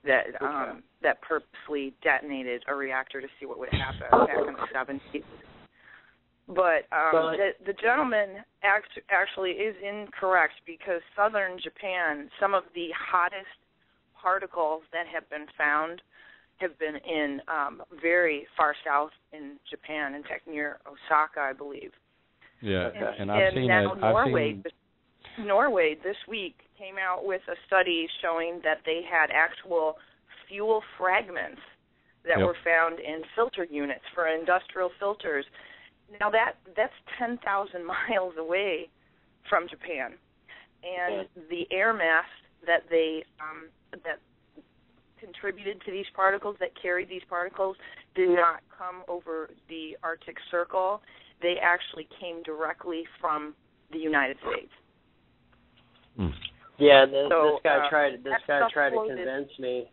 that Okay. um, that purposely detonated a reactor to see what would happen back in the seventies. But um, But- the, the gentleman act, actually is incorrect, because southern Japan, some of the hottest particles that have been found have been in um, very far south in Japan, in fact near Osaka, I believe. Yeah, And, and I've and seen now it. I've Norway, seen. this, Norway this week came out with a study showing that they had actual fuel fragments that Yep. were found in filter units for industrial filters. Now that that's ten thousand miles away from Japan, and the air mass that they um, that contributed to these particles, that carried these particles, did not come over the Arctic Circle. They actually came directly from the United States. Mm. Yeah, this, So, this guy uh, tried. This that guy stuff tried to floated. convince me.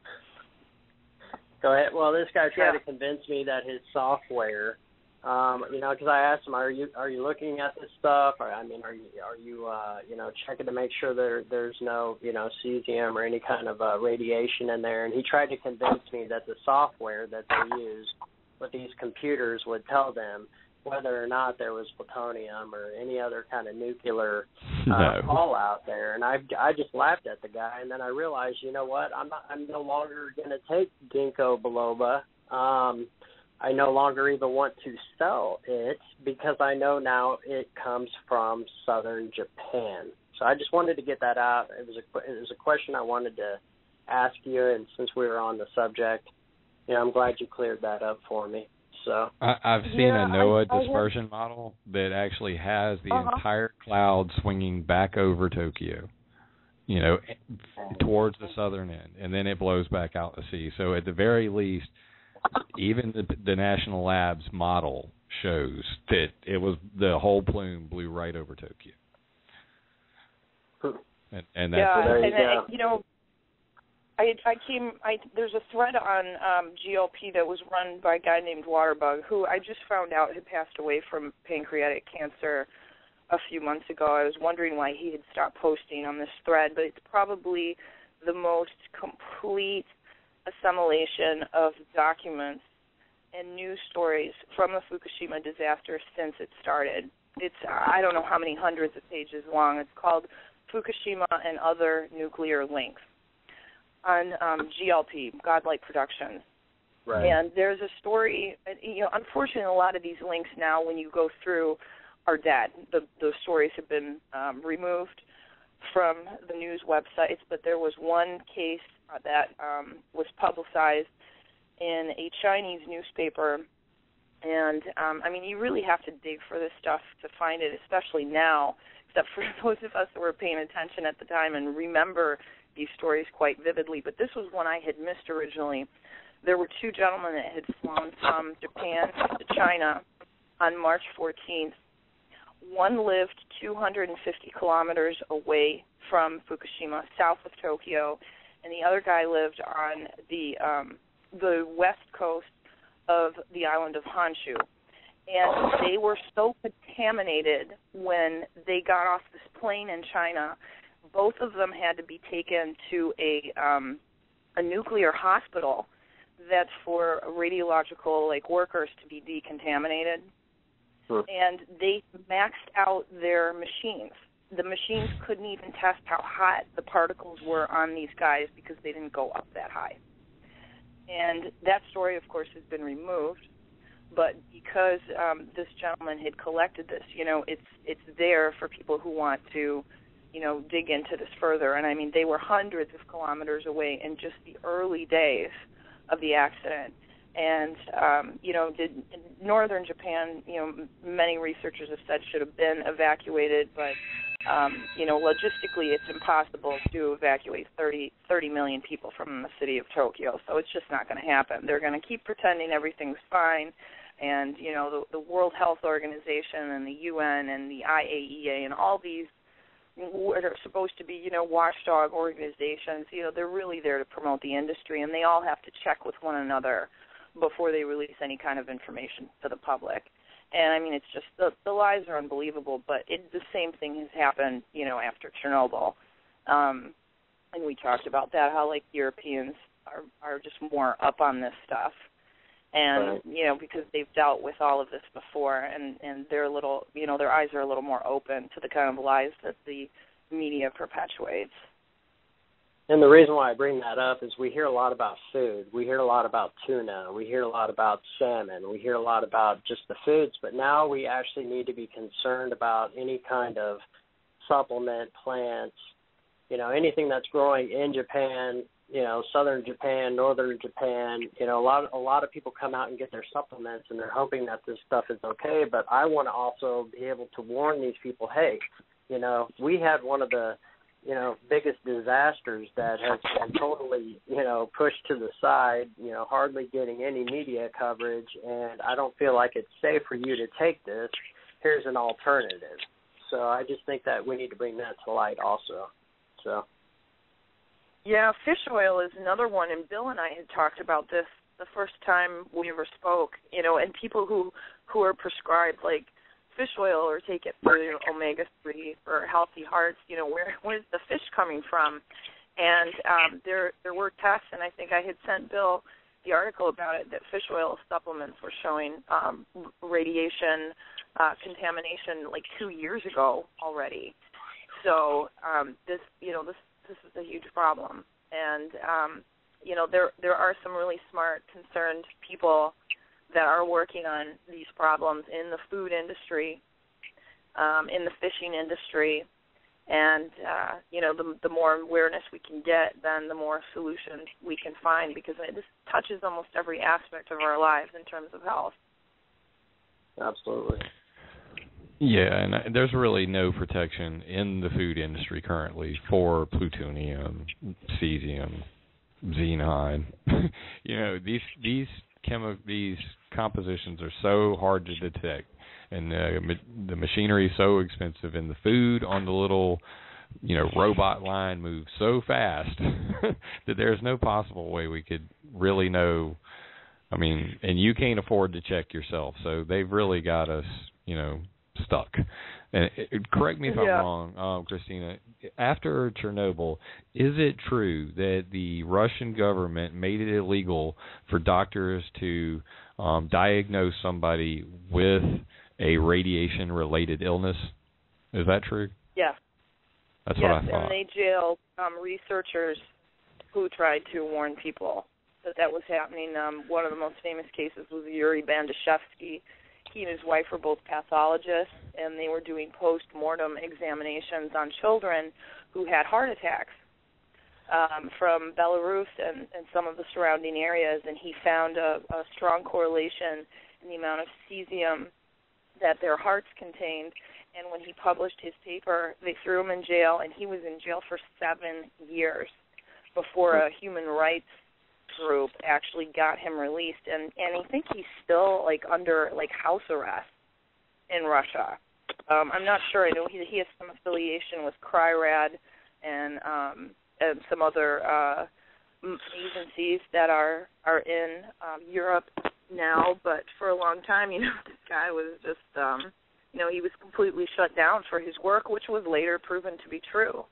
Go ahead. Well, this guy tried Yeah. to convince me that his software, um, you know, because I asked him, "Are you are you looking at this stuff? Or, I mean, are you are you uh, you know checking to make sure there there's no you know cesium or any kind of uh, radiation in there?" And he tried to convince me that the software that they use with these computers would tell them whether or not there was plutonium or any other kind of nuclear uh, No. fallout there. And I, I just laughed at the guy, and then I realized, you know what, I'm not, I'm no longer going to take ginkgo biloba. Um, I no longer even want to sell it because I know now it comes from southern Japan. So I just wanted to get that out. It was a, it was a question I wanted to ask you, and since we were on the subject, you know, I'm glad you cleared that up for me. So I, I've seen Yeah, a NOAA I- I dispersion model that actually has the Uh-huh. entire cloud swinging back over Tokyo, you know, towards the southern end, and then it blows back out to sea. So at the very least, even the, the National Labs model shows that it was the whole plume blew right over Tokyo. And, and that's yeah, there you and go. I, you know, I I came. I there's a thread on um, G L P that was run by a guy named Waterbug, who I just found out had passed away from pancreatic cancer a few months ago. I was wondering why he had stopped posting on this thread, but it's probably the most complete assimilation of documents and news stories from the Fukushima disaster since it started. It's I don't know how many hundreds of pages long. It's called Fukushima and Other Nuclear Links on um, G L P, Godlike Productions. Right. And there's a story, you know, unfortunately a lot of these links now when you go through are dead. The, those stories have been um, removed from the news websites, but there was one case that um, was publicized in a Chinese newspaper. And, um, I mean, you really have to dig for this stuff to find it, especially now, except for those of us that were paying attention at the time and remember these stories quite vividly. But this was one I had missed originally. There were two gentlemen that had flown from Japan to China on March fourteenth. One lived two hundred fifty kilometers away from Fukushima, south of Tokyo, and the other guy lived on the um, the west coast of the island of Honshu. And they were so contaminated when they got off this plane in China, both of them had to be taken to a um, a nuclear hospital that's for radiological like workers to be decontaminated. Sure. And they maxed out their machines. The machines couldn't even test how hot the particles were on these guys because they didn't go up that high. And that story, of course, has been removed. But because um, this gentleman had collected this, you know, it's it's there for people who want to, you know, dig into this further. And, I mean, they were hundreds of kilometers away in just the early days of the accident. And, um, you know, did, northern Japan, you know, many researchers have said should have been evacuated, but, um, you know, logistically it's impossible to evacuate thirty, thirty million people from the city of Tokyo, so it's just not going to happen. They're going to keep pretending everything's fine, and, you know, the, the World Health Organization and the U N and the I A E A and all these what are supposed to be, you know, watchdog organizations, you know, they're really there to promote the industry, and they all have to check with one another before they release any kind of information to the public. And, I mean, it's just, the, the lies are unbelievable, but it, the same thing has happened, you know, after Chernobyl. Um, and we talked about that, how like Europeans are are just more up on this stuff, and right. you know, because they've dealt with all of this before, and and they're a little, you know, their eyes are a little more open to the kind of lies that the media perpetuates. And the reason why I bring that up is we hear a lot about food. We hear a lot about tuna. We hear a lot about salmon. We hear a lot about just the foods. But now we actually need to be concerned about any kind of supplement, plants, you know, anything that's growing in Japan, you know, southern Japan, northern Japan. You know, a lot, a lot of people come out and get their supplements, and they're hoping that this stuff is okay. But I want to also be able to warn these people, hey, you know, we had one of the you know, biggest disasters that has been totally, you know, pushed to the side, you know, hardly getting any media coverage, and I don't feel like it's safe for you to take this. Here's an alternative. So I just think that we need to bring that to light also. So. Yeah, fish oil is another one, and Bill and I had talked about this the first time we ever spoke, you know, and people who, who are prescribed, like, fish oil or take it for you know, omega three for healthy hearts, you know, where where's the fish coming from? And um, there there were tests, and I think I had sent Bill the article about it, that fish oil supplements were showing um, radiation uh, contamination like two years ago already. So um, this, you know, this this is a huge problem. And, um, you know, there there are some really smart, concerned people that are working on these problems in the food industry, um, in the fishing industry, and, uh, you know, the, the more awareness we can get, then the more solutions we can find, because this touches almost every aspect of our lives in terms of health. Absolutely. Yeah, and there's really no protection in the food industry currently for plutonium, cesium, xenon. you know, these these chemi- these compositions are so hard to detect, and uh, ma- the machinery is so expensive, and the food on the little, you know, robot line moves so fast that there's no possible way we could really know. I mean, and you can't afford to check yourself, so they've really got us, you know, stuck. And it, correct me if I'm yeah. wrong, um, Christina. After Chernobyl, is it true that the Russian government made it illegal for doctors to um, diagnose somebody with a radiation-related illness? Is that true? Yes. That's yes, what I thought. And they jailed um, researchers who tried to warn people that that was happening. Um, one of the most famous cases was Yuri Bandashevsky. He and his wife were both pathologists, and they were doing post-mortem examinations on children who had heart attacks um, from Belarus and, and some of the surrounding areas, and he found a, a strong correlation in the amount of cesium that their hearts contained. And when he published his paper, they threw him in jail, and he was in jail for seven years before a human rights group actually got him released, and and I think he's still like under like house arrest in Russia. Um, I'm not sure. I know he he has some affiliation with CRIRAD and um, and some other uh, agencies that are are in um, Europe now. But for a long time, you know, this guy was just um, you know he was completely shut down for his work, which was later proven to be true.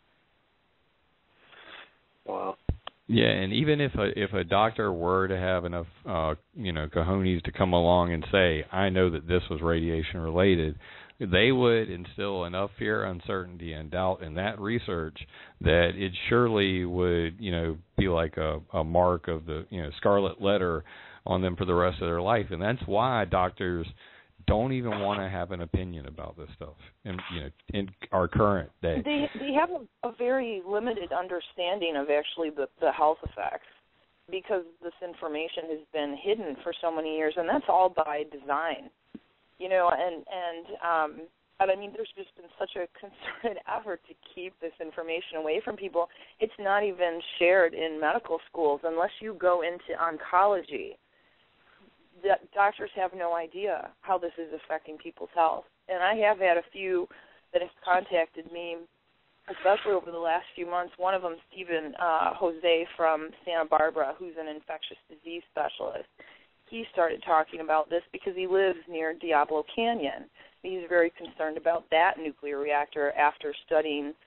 Wow. Yeah, and even if a if a doctor were to have enough, uh, you know, cojones to come along and say, I know that this was radiation related, they would instill enough fear, uncertainty, and doubt in that research that it surely would, you know, be like a, a mark of the, you know, scarlet letter on them for the rest of their life. And that's why doctors don't even want to have an opinion about this stuff in, you know, in our current day. They they have a, a very limited understanding of actually the, the health effects, because this information has been hidden for so many years, and that's all by design, you know. And and um, and I mean, there's just been such a concerted effort to keep this information away from people. It's not even shared in medical schools unless you go into oncology. The doctors have no idea how this is affecting people's health. And I have had a few that have contacted me, especially over the last few months. One of them, Stephen uh, Jose from Santa Barbara, who's an infectious disease specialist. He started talking about this because he lives near Diablo Canyon. He's very concerned about that nuclear reactor after studying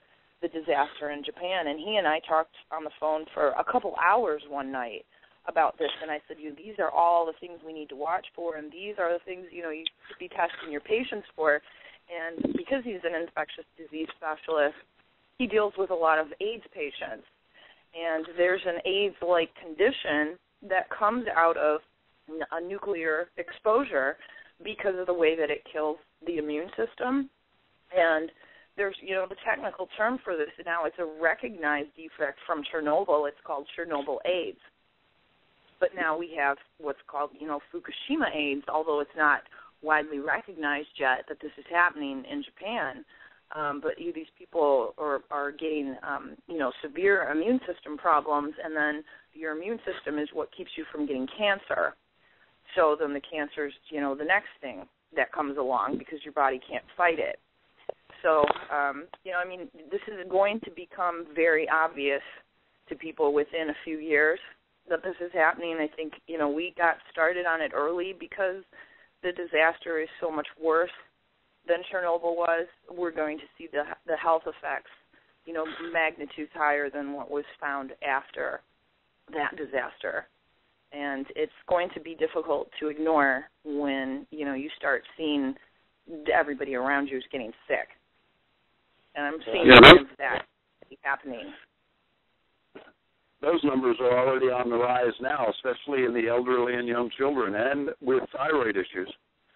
the disaster in Japan. And he and I talked on the phone for a couple hours one night about this, and I said, you know, these are all the things we need to watch for, and these are the things, you know, you should be testing your patients for. And because he's an infectious disease specialist, he deals with a lot of AIDS patients. And there's an AIDS-like condition that comes out of a nuclear exposure because of the way that it kills the immune system. And there's, you know, the technical term for this now, it's a recognized defect from Chernobyl. It's called Chernobyl AIDS. But now we have what's called, you know, Fukushima AIDS, although it's not widely recognized yet that this is happening in Japan. Um, but you, these people are, are getting, um, you know, severe immune system problems, and then your immune system is what keeps you from getting cancer. So then the cancer's, you know, the next thing that comes along because your body can't fight it. So, um, you know, I mean, this is going to become very obvious to people within a few years that this is happening. I think, you know, we got started on it early because the disaster is so much worse than Chernobyl was. We're going to see the the health effects, you know, magnitudes higher than what was found after that disaster. And it's going to be difficult to ignore when, you know, you start seeing everybody around you is getting sick. And I'm seeing yeah, signs of that happening. Those numbers are already on the rise now, especially in the elderly and young children, and with thyroid issues.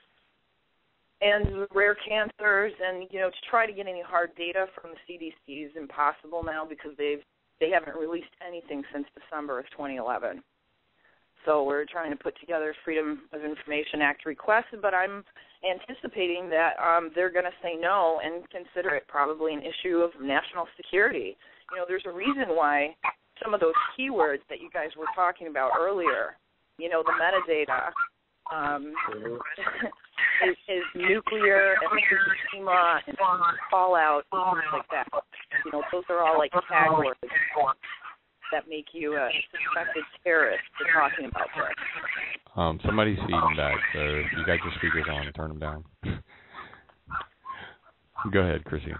And rare cancers, and, you know, to try to get any hard data from the C D C is impossible now because they've they haven't released anything since December of twenty eleven. So we're trying to put together Freedom of Information Act requests, but I'm anticipating that um, they're going to say no and consider it probably an issue of national security. You know, there's a reason why some of those keywords that you guys were talking about earlier, you know, the metadata, um, is, is nuclear and Fukushima and fallout, things like that. You know, those are all like tag words that make you a suspected terrorist for talking about this. Um, somebody's feeding back, so if you got your speakers on, turn them down. Go ahead, Chrissy.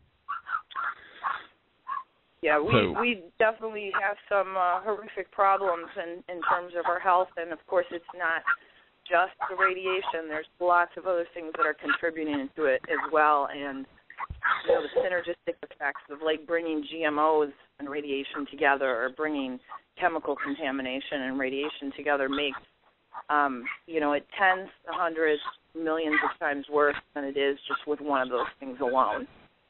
Yeah, we, so, we definitely have some uh, horrific problems in, in terms of our health, and of course it's not just the radiation. There's lots of other things that are contributing to it as well, and you know, the synergistic effects of like bringing G M Os and radiation together, or bringing chemical contamination and radiation together, makes um, you know, it tens to hundreds, millions of times worse than it is just with one of those things alone.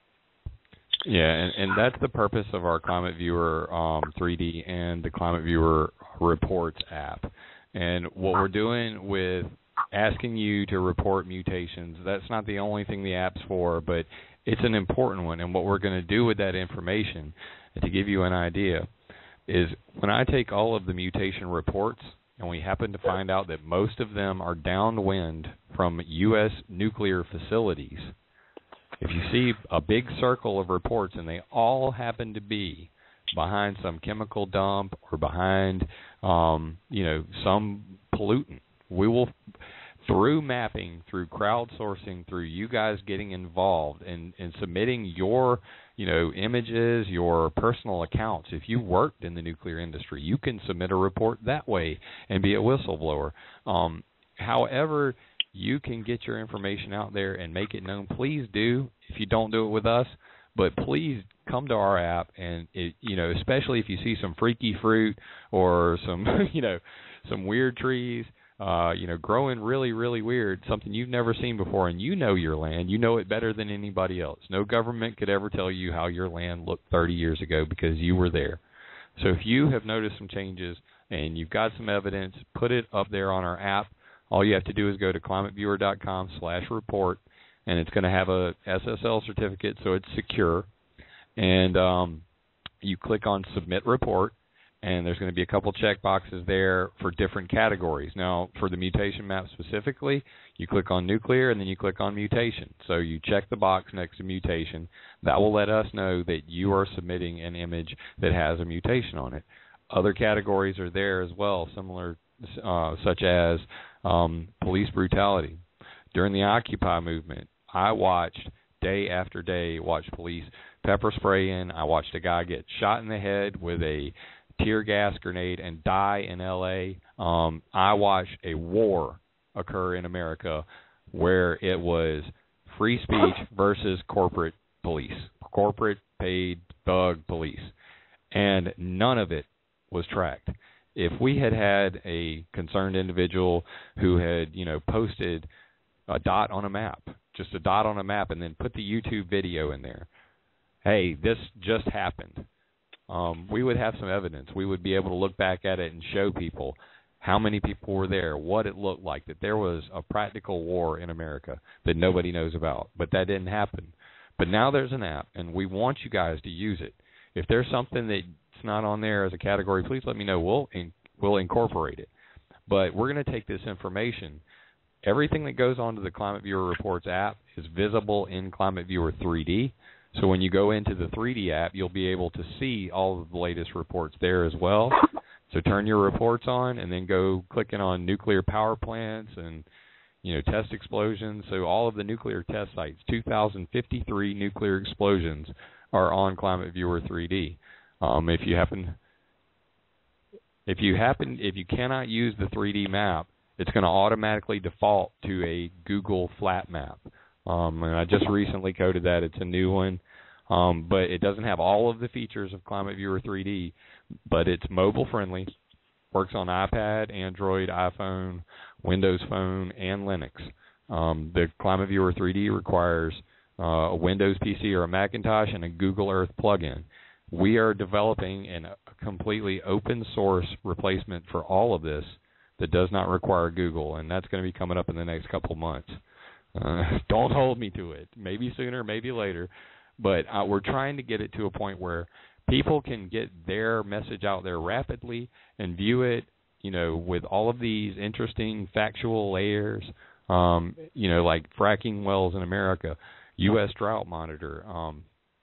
Yeah, and, and that's the purpose of our Climate Viewer um, three D and the Climate Viewer Reports app. And what we're doing with asking you to report mutations, that's not the only thing the app's for, but it's an important one. And what we're going to do with that information, to give you an idea, is when I take all of the mutation reports, and we happen to find out that most of them are downwind from U S nuclear facilities, if you see a big circle of reports and they all happen to be behind some chemical dump or behind, um, you know, some pollutant, we will, through mapping, through crowdsourcing, through you guys getting involved and, and submitting your, you know, images, your personal accounts. If you worked in the nuclear industry, you can submit a report that way and be a whistleblower. Um, however, you can get your information out there and make it known. Please do. If you don't do it with us, but please come to our app, and it, you know, especially if you see some freaky fruit or some, you know, some weird trees, uh, you know, growing really, really weird, something you've never seen before, and you know your land, you know it better than anybody else. No government could ever tell you how your land looked thirty years ago because you were there. So if you have noticed some changes and you've got some evidence, put it up there on our app. All you have to do is go to climateviewer.com slash report, and it's going to have a S S L certificate, so it's secure. And um, you click on Submit Report, and there's going to be a couple check boxes there for different categories. Now, for the mutation map specifically, you click on nuclear, and then you click on mutation. So you check the box next to mutation. That will let us know that you are submitting an image that has a mutation on it. Other categories are there as well, similar, uh, such as um, police brutality. During the Occupy movement, I watched day after day, watched police pepper spray in. I watched a guy get shot in the head with a tear gas grenade and die in L A Um, I watched a war occur in America where it was free speech versus corporate police, corporate paid thug police, and none of it was tracked. If we had had a concerned individual who had, you know, posted a dot on a map, just a dot on a map, and then put the YouTube video in there, hey, this just happened, um, we would have some evidence. We would be able to look back at it and show people how many people were there, what it looked like, that there was a practical war in America that nobody knows about. But that didn't happen. But now there's an app, and we want you guys to use it. If there's something that's not on there as a category, please let me know. We'll in, we'll incorporate it. But we're going to take this information. Everything that goes onto the Climate Viewer Reports app is visible in Climate Viewer three D. So when you go into the three D app, you'll be able to see all of the latest reports there as well. So turn your reports on and then go clicking on nuclear power plants and, you know, test explosions. So all of the nuclear test sites, two thousand fifty-three nuclear explosions, are on Climate Viewer three D. Um, if you happen, if you happen, if you cannot use the three D map, it's going to automatically default to a Google flat map. Um, and I just recently coded that. It's a new one. Um, but it doesn't have all of the features of Climate Viewer three D, but it's mobile friendly, works on iPad, Android, iPhone, Windows Phone, and Linux. Um, the Climate Viewer three D requires uh, a Windows P C or a Macintosh and a Google Earth plugin. We are developing an, a completely open source replacement for all of this that does not require Google, and that's going to be coming up in the next couple months. Uh, don't hold me to it. Maybe sooner, maybe later. But uh, we're trying to get it to a point where people can get their message out there rapidly and view it, you know, with all of these interesting factual layers, um, you know, like fracking wells in America, U S Drought Monitor. Um,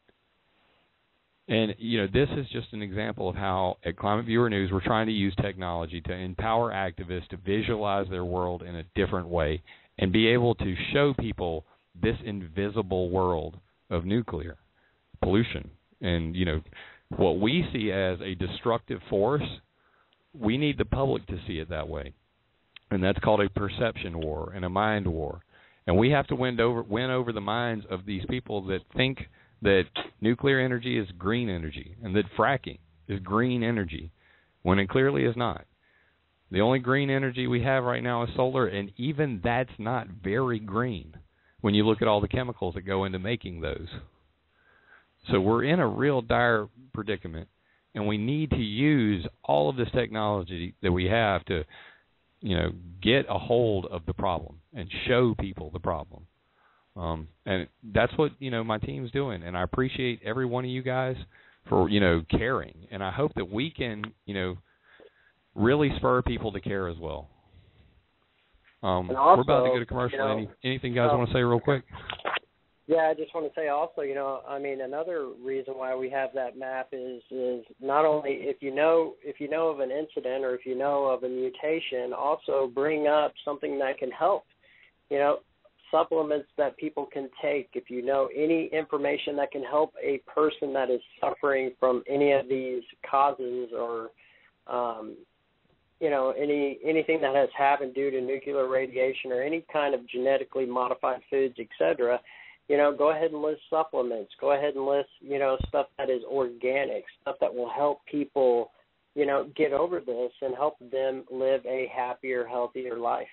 and, you know, this is just an example of how at Climate Viewer News we're trying to use technology to empower activists to visualize their world in a different way and be able to show people this invisible world of nuclear pollution. And, you know, what we see as a destructive force, we need the public to see it that way. And that's called a perception war and a mind war. And we have to win over, win over the minds of these people that think that nuclear energy is green energy and that fracking is green energy, when it clearly is not. The only green energy we have right now is solar, and even that's not very green when you look at all the chemicals that go into making those. So we're in a real dire predicament, and we need to use all of this technology that we have to, you know, get a hold of the problem and show people the problem. Um, and that's what, you know, my team's doing, and I appreciate every one of you guys for, you know, caring. And I hope that we can, you know, really spur people to care as well. Um, also, we're about to go to commercial. You know, Any, anything you guys um, want to say real quick? Yeah, I just want to say also, you know, I mean, another reason why we have that map is is not only if you know if you know of an incident or if you know of a mutation, also bring up something that can help. You know, supplements that people can take. If you know any information that can help a person that is suffering from any of these causes or um, you know, any anything that has happened due to nuclear radiation or any kind of genetically modified foods, et cetera, you know, go ahead and list supplements. Go ahead and list, you know, stuff that is organic, stuff that will help people, you know, get over this and help them live a happier, healthier life.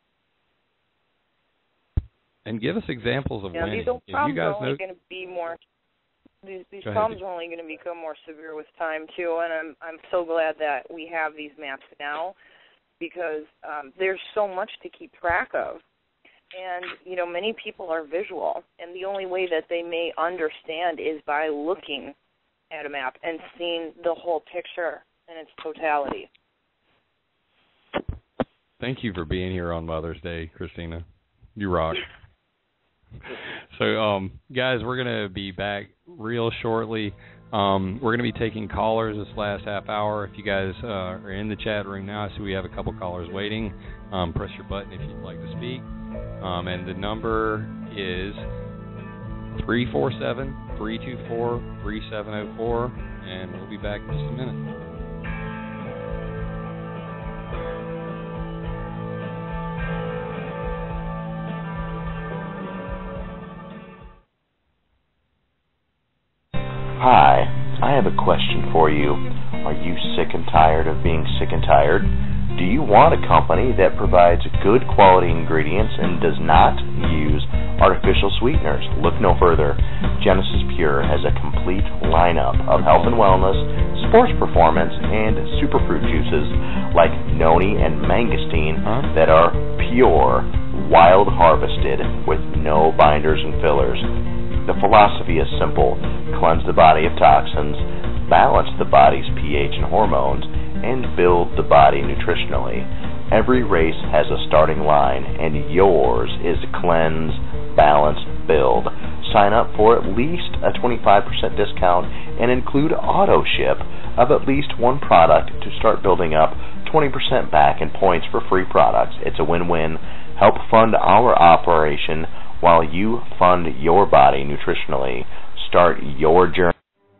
And give us examples of yeah, winning. These old If problems you guys are only know, going to be more. These, these Go problems ahead. are only going to become more severe with time too, and I'm I'm so glad that we have these maps now, because um, there's so much to keep track of, and you know many people are visual, and the only way that they may understand is by looking at a map and seeing the whole picture in its totality. Thank you for being here on Mother's Day, Christina. You rock. So, um, guys, we're going to be back real shortly. Um, we're going to be taking callers this last half hour. If you guys uh, are in the chat room now, I see we have a couple callers waiting. Um, press your button if you'd like to speak. Um, and the number is three four seven, three two four, three seven zero four, and we'll be back in just a minute. Hi, I have a question for you. Are you sick and tired of being sick and tired? Do you want a company that provides good quality ingredients and does not use artificial sweeteners? Look no further. Genesis Pure has a complete lineup of health and wellness, sports performance, and superfruit juices like noni and mangosteen huh? that are pure, wild harvested with no binders and fillers. The philosophy is simple: cleanse the body of toxins, balance the body's pH and hormones, and build the body nutritionally. Every race has a starting line, and yours is cleanse, balance, build. Sign up for at least a twenty-five percent discount and include auto ship of at least one product to start building up twenty percent back in points for free products. It's a win-win. Help fund our operation while you fund your body nutritionally. Start your journey.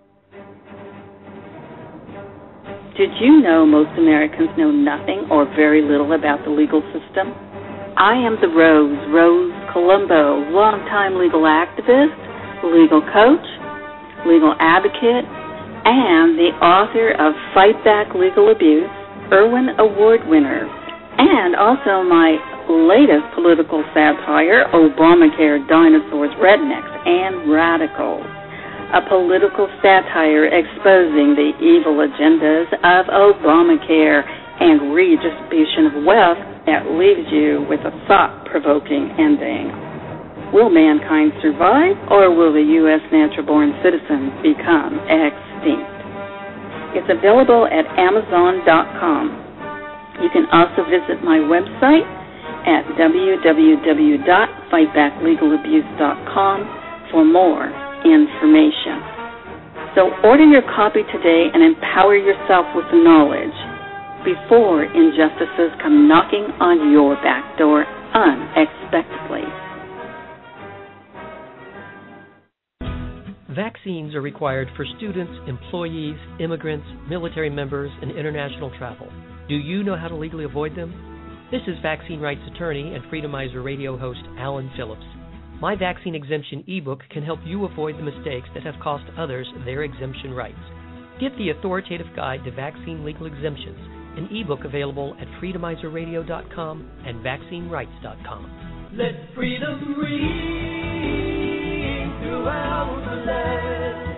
Did you know most Americans know nothing or very little about the legal system? I am the Rose, Rose Colombo, longtime legal activist, legal coach, legal advocate, and the author of Fight Back Legal Abuse, Irwin Award winner, and also my latest political satire, Obamacare, Dinosaurs, Rednecks, and Radicals. A political satire exposing the evil agendas of Obamacare and redistribution of wealth that leaves you with a thought-provoking ending. Will mankind survive, or will the U S natural-born citizens become extinct? It's available at amazon dot com. You can also visit my website at w w w dot fight back legal abuse dot com for more information. So order your copy today and empower yourself with the knowledge before injustices come knocking on your back door unexpectedly. Vaccines are required for students, employees, immigrants, military members, and international travel. Do you know how to legally avoid them? This is vaccine rights attorney and Freedomizer Radio host Alan Phillips. My vaccine exemption ebook can help you avoid the mistakes that have cost others their exemption rights. Get the authoritative guide to vaccine legal exemptions, an ebook available at freedomizer radio dot com and vaccine rights dot com. Let freedom ring throughout the land.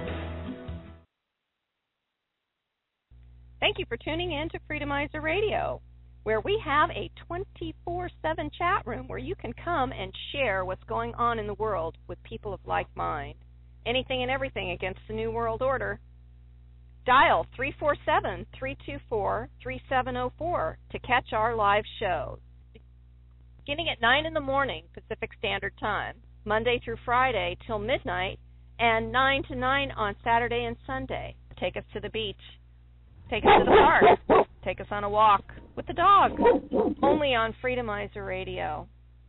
Thank you for tuning in to Freedomizer Radio, where we have a twenty-four seven chat room where you can come and share what's going on in the world with people of like mind. Anything and everything against the New World Order. Dial three four seven, three two four, three seven zero four to catch our live shows. Beginning at nine in the morning Pacific Standard Time, Monday through Friday till midnight, and nine to nine on Saturday and Sunday. Take us to the beach. Take us to the park. Take us on a walk with the dog. Only on Freedomizer Radio.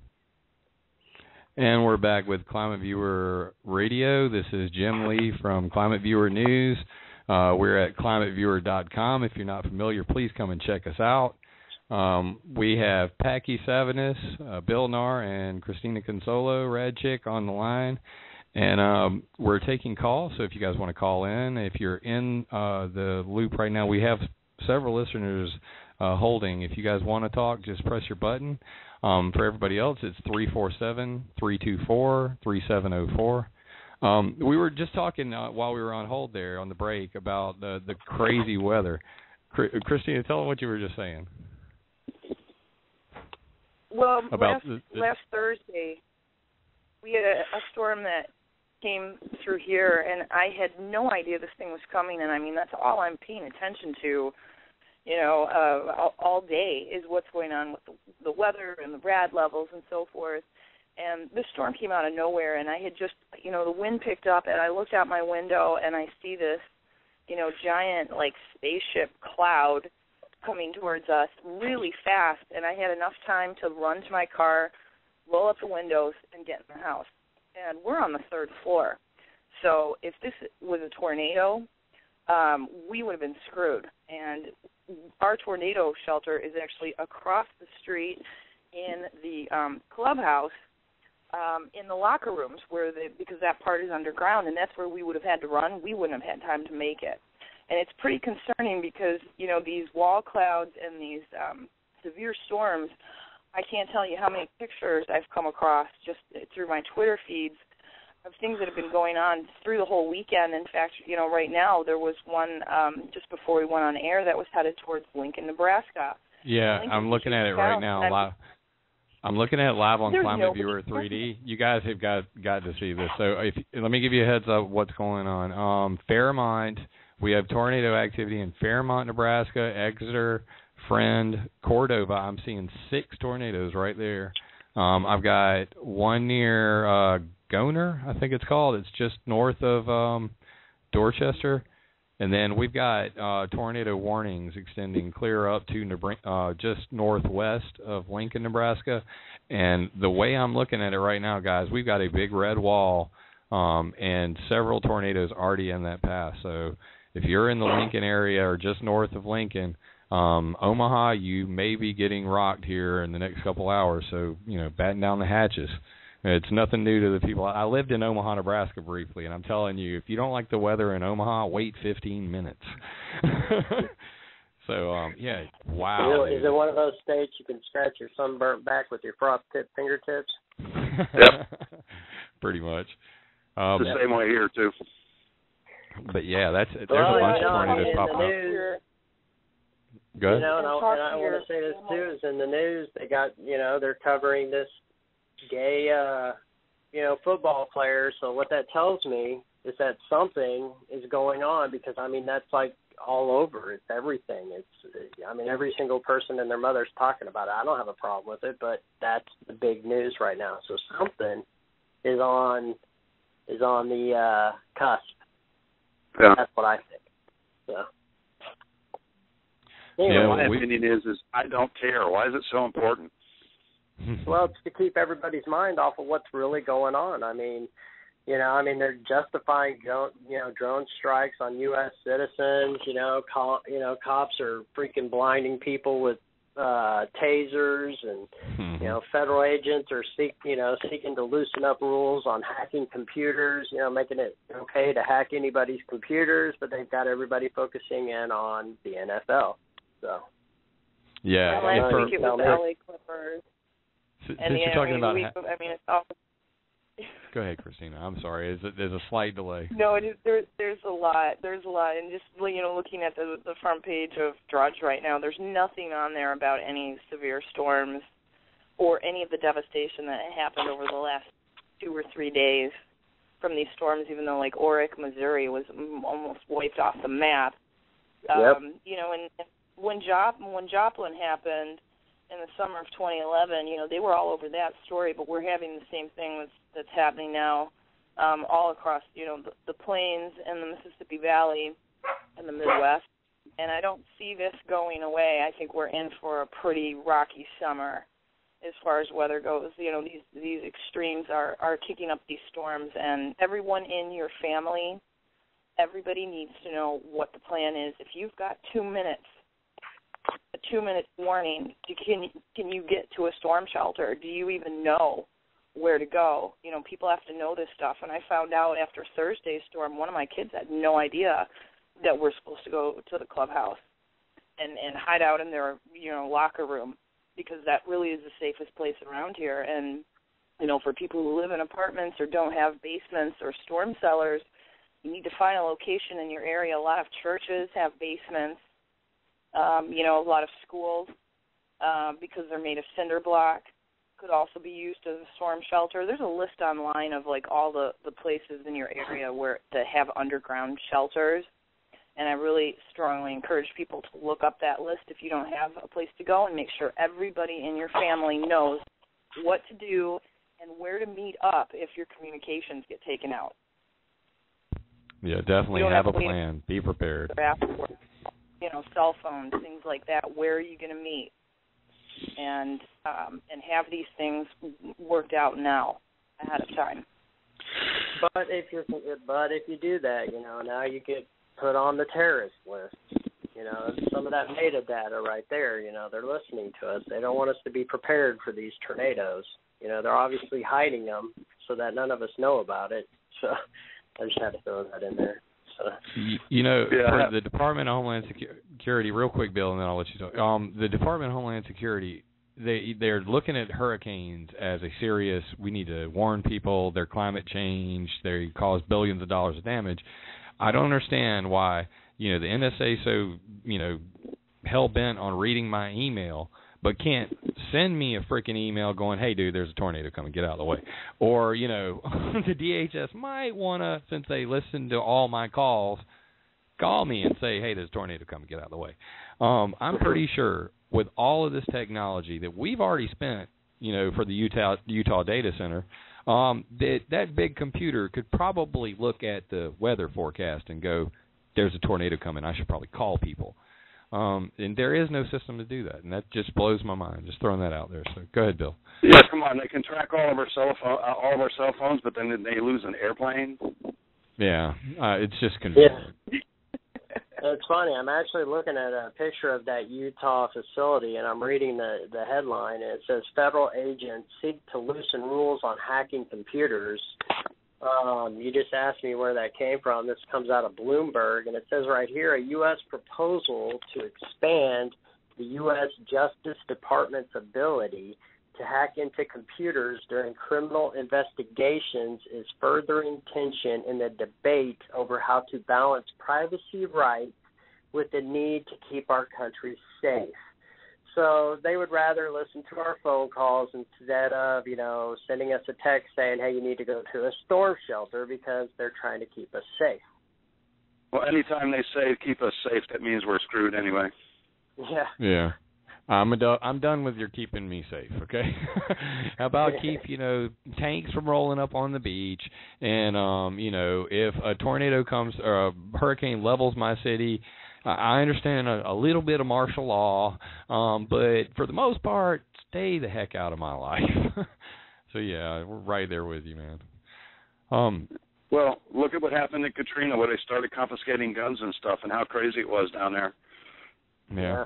And we're back with Climate Viewer Radio. This is Jim Lee from Climate Viewer News. Uh, we're at climate viewer dot com. If you're not familiar, please come and check us out. Um, we have Packy Savanis, uh, Bill Narr, and Christina Consolo, Rad Chick, on the line. And um, we're taking calls, so if you guys want to call in, if you're in uh, the loop right now, we have several listeners uh, holding. If you guys want to talk, just press your button. Um, for everybody else, it's three four seven, three two four, three seven zero four. Um, we were just talking uh, while we were on hold there on the break about the, the crazy weather. Christina, tell them what you were just saying. Well, about last, the, the, last Thursday, we had a, a storm that came through here, and I had no idea this thing was coming, and I mean, that's all I'm paying attention to, you know, uh, all, all day is what's going on with the, the weather and the rad levels and so forth. And this storm came out of nowhere, and I had just, you know, the wind picked up, and I looked out my window, and I see this, you know, giant, like, spaceship cloud coming towards us really fast, and I had enough time to run to my car, roll up the windows, and get in the house. and we're on the third floor. So if this was a tornado, um, we would have been screwed. And our tornado shelter is actually across the street in the um, clubhouse, um, in the locker rooms, where the, because that part is underground, and that's where we would have had to run. We wouldn't have had time to make it. And it's pretty concerning because, you know, these wall clouds and these um, severe storms, I can't tell you how many pictures I've come across just through my Twitter feeds of things that have been going on through the whole weekend. In fact, you know, right now there was one um, just before we went on air that was headed towards Lincoln, Nebraska. Yeah, Lincoln, I'm looking at it right now. Live. I'm looking at it live on Climate Viewer three D. You guys have got got to see this. So if, let me give you a heads up what's going on. Um, Fairmont, we have tornado activity in Fairmont, Nebraska, Exeter, Friend, Cordova. I'm seeing six tornadoes right there. Um, I've got one near uh, Goner, I think it's called. It's just north of um, Dorchester. And then we've got uh, tornado warnings extending clear up to Nebra- uh, just northwest of Lincoln, Nebraska. And the way I'm looking at it right now, guys, we've got a big red wall um, and several tornadoes already in that path. So if you're in the Lincoln area or just north of Lincoln, Um, Omaha, you may be getting rocked here in the next couple hours, so, you know, batten down the hatches. It's nothing new to the people. I lived in Omaha, Nebraska briefly, and I'm telling you, if you don't like the weather in Omaha, wait fifteen minutes. so, um, yeah, wow. Is it one of those states you can scratch your sunburnt back with your frost-tipped fingertips? Yep. Pretty much. Um, it's the same way here, too. But, yeah, that's there's well, a bunch you know, of tornadoes popping up. News, Go ahead. You know, and I, and I want to say this too: is in the news they got, you know, they're covering this gay, uh, you know, football player. So what that tells me is that something is going on, because I mean that's like all over. It's everything. It's, I mean, every single person and their mother's talking about it. I don't have a problem with it, but that's the big news right now. So something is on is on the uh, cusp. Yeah. That's what I think. So. Anyway, Yeah, my we, opinion is, is I don't care. Why is it so important? Well, it's to keep everybody's mind off of what's really going on. I mean, you know, I mean, they're justifying, you know, drone strikes on U S citizens. You know, co- you know, cops are freaking blinding people with uh, tasers, and mm-hmm. you know, federal agents are seek, you know, seeking to loosen up rules on hacking computers. You know, making it okay to hack anybody's computers, but they've got everybody focusing in on the N F L. So. Yeah, well, I for, think it was the L A Clippers. Since and you're yeah, talking I mean, about, we, ha- I mean, it's all. Go ahead, Christina. I'm sorry. There's a, there's a slight delay. No, it is, there, there's a lot. There's a lot, and just you know, looking at the the front page of Drudge right now, there's nothing on there about any severe storms or any of the devastation that happened over the last two or three days from these storms. Even though, like Orick, Missouri, was almost wiped off the map. Yep. Um, you know, and. and When Jop when Joplin happened in the summer of twenty eleven, you know, they were all over that story, but we're having the same thing that's, that's happening now um, all across, you know, the, the plains and the Mississippi Valley and the Midwest. And I don't see this going away. I think we're in for a pretty rocky summer as far as weather goes. You know, these these extremes are, are kicking up these storms, and everyone in your family, everybody needs to know what the plan is. If you've got two minutes, a two-minute warning, can can you get to a storm shelter? Do you even know where to go? You know, people have to know this stuff. And I found out after Thursday's storm, one of my kids had no idea that we're supposed to go to the clubhouse and, and hide out in their, you know, locker room, because that really is the safest place around here. And, you know, for people who live in apartments or don't have basements or storm cellars, you need to find a location in your area. A lot of churches have basements. Um, you know, a lot of schools, uh, because they're made of cinder block, could also be used as a storm shelter. There's a list online of, like, all the, the places in your area where that have underground shelters, and I really strongly encourage people to look up that list if you don't have a place to go, and make sure everybody in your family knows what to do and where to meet up if your communications get taken out. Yeah, definitely have, have a plan. Be prepared. You know, cell phones, things like that. Where are you going to meet? And um, and have these things worked out now ahead of time. But if you but if you do that, you know, now you get put on the terrorist list. You know, some of that metadata right there. You know, they're listening to us. They don't want us to be prepared for these tornadoes. You know, they're obviously hiding them so that none of us know about it. So I just had to throw that in there. So. You, you know, yeah. for the Department of Homeland Security, real quick, Bill, and then I'll let you talk. Um, the Department of Homeland Security, they they're looking at hurricanes as a serious. We need to warn people. They're climate change. They cause billions of dollars of damage. I don't understand why you know the N S A so you know hell bent on reading my email, but can't send me a freaking email going, hey, dude, there's a tornado coming, get out of the way. Or, you know, the D H S might want to, since they listen to all my calls, call me and say, hey, there's a tornado coming, get out of the way. Um, I'm pretty sure with all of this technology that we've already spent, you know, for the Utah Utah Data Center, um, that that big computer could probably look at the weather forecast and go, there's a tornado coming, I should probably call people. Um, and there is no system to do that, and that just blows my mind. Just throwing that out there. So go ahead, Bill. Yeah, come on. They can track all of our cell phone, uh, all of our cell phones, but then they lose an airplane. Yeah, uh, it's just convenient. Yeah. It's funny. I'm actually looking at a picture of that Utah facility, and I'm reading the the headline. And it says federal agents seek to loosen rules on hacking computers. Um, you just asked me where that came from. This comes out of Bloomberg, and it says right here, a U S proposal to expand the U S Justice Department's ability to hack into computers during criminal investigations is furthering tension in the debate over how to balance privacy rights with the need to keep our country safe. So they would rather listen to our phone calls instead of, you know, sending us a text saying, hey, you need to go to a storm shelter because they're trying to keep us safe. Well, anytime they say keep us safe, that means we're screwed anyway. Yeah. Yeah. I'm adu- I'm done with your keeping me safe, okay? How about keep, you know, tanks from rolling up on the beach and, um, you know, if a tornado comes or a hurricane levels my city, I understand a, a little bit of martial law, um, but for the most part, stay the heck out of my life. So, yeah, we're right there with you, man. Um, well, look at what happened in Katrina where they started confiscating guns and stuff and how crazy it was down there. Yeah. yeah.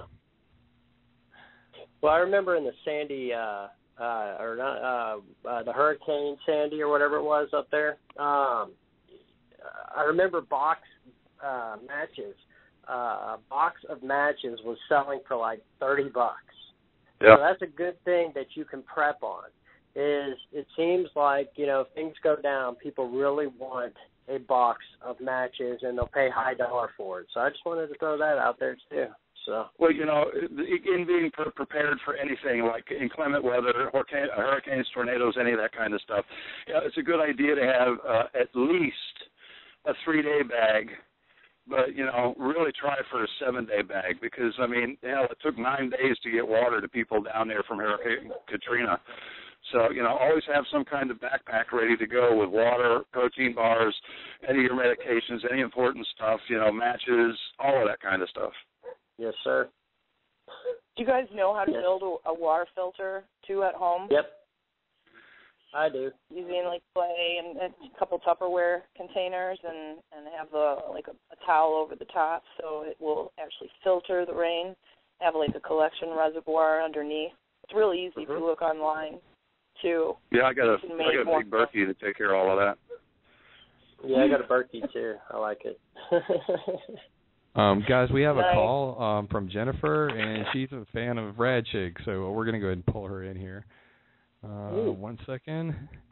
Well, I remember in the Sandy, uh, uh, or not, uh, uh, the Hurricane Sandy or whatever it was up there, um, I remember box uh, matches. Uh, a box of matches was selling for like thirty bucks. Yeah. So that's a good thing that you can prep on. Is it seems like, you know, if things go down, people really want a box of matches and they'll pay high dollar for it. So I just wanted to throw that out there too. So. Well, you know, in being prepared for anything like inclement weather, hurricanes, tornadoes, any of that kind of stuff, yeah, it's a good idea to have uh, at least a three-day bag. But, you know, really try for a seven-day bag because, I mean, hell, it took nine days to get water to people down there from Hurricane Katrina. So, you know, always have some kind of backpack ready to go with water, protein bars, any of your medications, any important stuff, you know, matches, all of that kind of stuff. Yes, sir. Do you guys know how to yes. build a, a water filter, too, at home? Yep. I do. Using like clay and a couple Tupperware containers and, and have a, like a, a towel over the top so it will actually filter the rain. Have like a collection reservoir underneath. It's really easy mm-hmm. to look online too. Yeah, I got a I got a big Berkey to take care of all of that. Yeah, I got a Berkey too. I like it. um, guys, we have a call um, from Jennifer, and she's a fan of Rad Chick, so we're gonna go ahead and pull her in here. Uh, one second.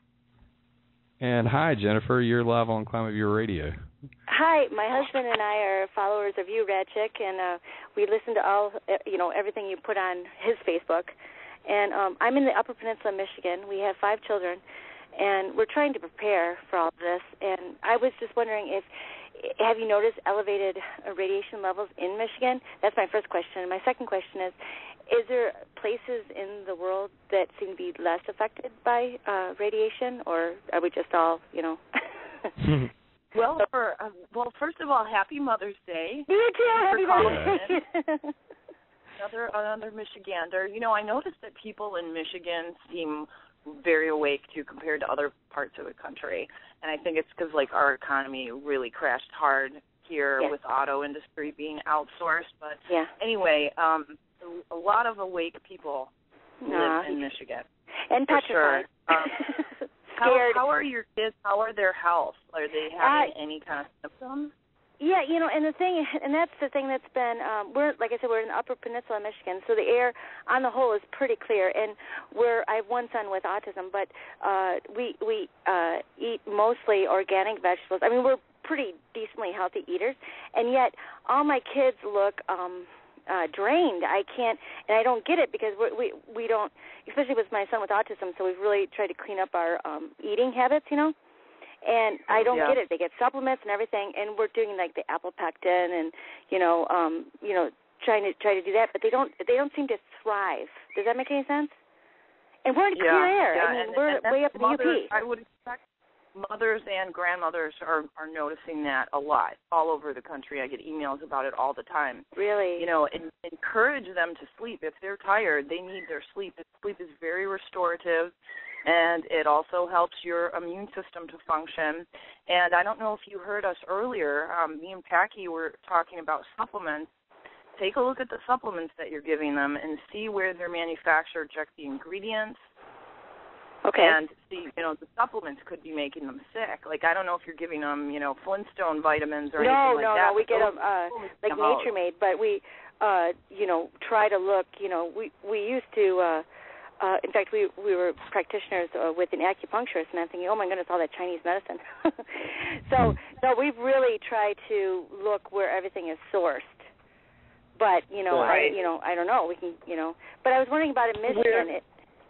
And hi, Jennifer. You're live on Climate Viewer Radio. Hi, my husband and I are followers of you, Rad Chick, and uh, we listen to all, you know, everything you put on his Facebook. And um, I'm in the Upper Peninsula, Michigan. We have five children, and we're trying to prepare for all of this. And I was just wondering if, have you noticed elevated radiation levels in Michigan? That's my first question. And my second question is, is there places in the world that seem to be less affected by uh, radiation, or are we just all, you know? well, for uh, well, first of all, happy Mother's Day. You too. Happy Mother's Day. Another another Michigander. You know, I noticed that people in Michigan seem very awake to compared to other parts of the country. And I think it's because, like, our economy really crashed hard here yeah. with auto industry being outsourced. But yeah. anyway, um, a lot of awake people live uh, in Michigan. And for petrified. Sure. Um, how, how are your kids? How are their health? Are they having uh, any kind of symptoms? Yeah, you know, and the thing, and that's the thing that's been, um, we're, like I said, we're in the Upper Peninsula of Michigan, so the air on the whole is pretty clear, and we're, I have one son with autism, but uh, we, we uh, eat mostly organic vegetables. I mean, we're pretty decently healthy eaters, and yet all my kids look um, uh, drained. I can't, and I don't get it because we, we, we don't, especially with my son with autism, so we've really tried to clean up our um, eating habits, you know. And I don't yeah. get it. They get supplements and everything, and we're doing like the apple pectin and you know, um, you know, trying to try to do that, but they don't. They don't seem to thrive. Does that make any sense? And we're in yeah, clear air. Yeah, I mean, and, we're and way up in the U P. I would expect mothers and grandmothers are are noticing that a lot all over the country. I get emails about it all the time. Really? You know, and encourage them to sleep. If they're tired, they need their sleep. Sleep is very restorative. And it also helps your immune system to function. And I don't know if you heard us earlier, um, me and Packy were talking about supplements. Take a look at the supplements that you're giving them and see where they're manufactured, check the ingredients. Okay. And see, you know, the supplements could be making them sick. Like, I don't know if you're giving them, you know, Flintstone vitamins or no, anything like no, that. No, no, we get them uh, like Nature Made, but we, uh, you know, try to look, you know, we, we used to, uh, Uh, in fact, we we were practitioners uh, with an acupuncturist, and I'm thinking, oh my goodness, all that Chinese medicine. so, so we've really tried to look where everything is sourced. But you know, right. I you know, I don't know. We can, you know. But I was wondering about in Michigan. It,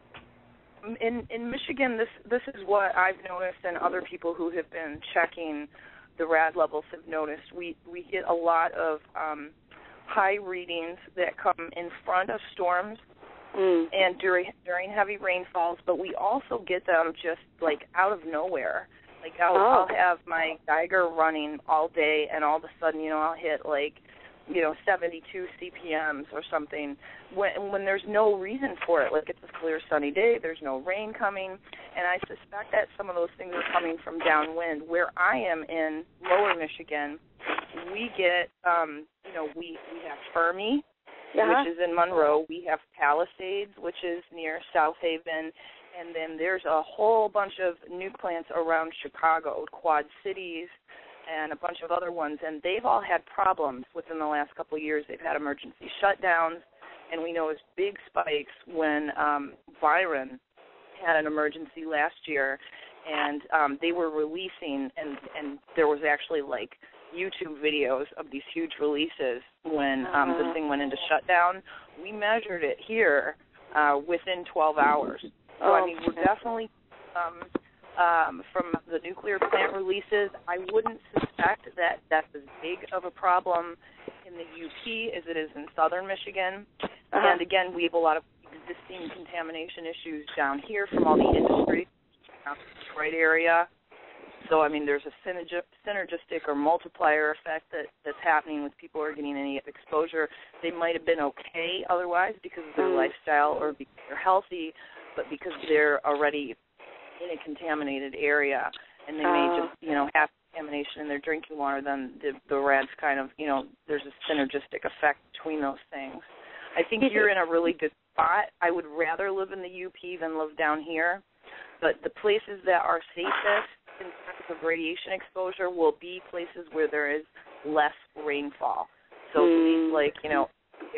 in in Michigan, this this is what I've noticed, and other people who have been checking the rad levels have noticed. We we get a lot of um, high readings that come in front of storms. Mm. And during during heavy rainfalls, but we also get them just like out of nowhere. Like I'll, oh. I'll have my Geiger running all day, and all of a sudden, you know, I'll hit like, you know, seventy-two C P Ms or something. When when there's no reason for it, like it's a clear sunny day, there's no rain coming, and I suspect that some of those things are coming from downwind. Where I am in Lower Michigan, we get, um, you know, we we have Fermi. Uh-huh. Which is in Monroe. We have Palisades, which is near South Haven, and then there's a whole bunch of nuke plants around Chicago, Quad Cities, and a bunch of other ones, and they've all had problems within the last couple of years. They've had emergency shutdowns, and we noticed big spikes when um, Byron had an emergency last year, and um, they were releasing, and, and there was actually like YouTube videos of these huge releases when um, uh-huh. this thing went into shutdown. We measured it here uh, within twelve hours. So, oh. I mean, we're definitely, um, um, from the nuclear plant releases, I wouldn't suspect that that's as big of a problem in the U P as it is in southern Michigan. Uh-huh. And, again, we have a lot of existing contamination issues down here from all the industry, out the Detroit area. So, I mean, there's a synergistic or multiplier effect that, that's happening with people who are getting any exposure. They might have been okay otherwise because of their mm. lifestyle or because they're healthy, but because they're already in a contaminated area and they uh. may just, you know, have contamination in their drinking water, then the, the rads kind of, you know, there's a synergistic effect between those things. I think you're in a really good spot. I would rather live in the U P than live down here, but the places that are safest in terms of radiation exposure will be places where there is less rainfall. So mm. places like, you know,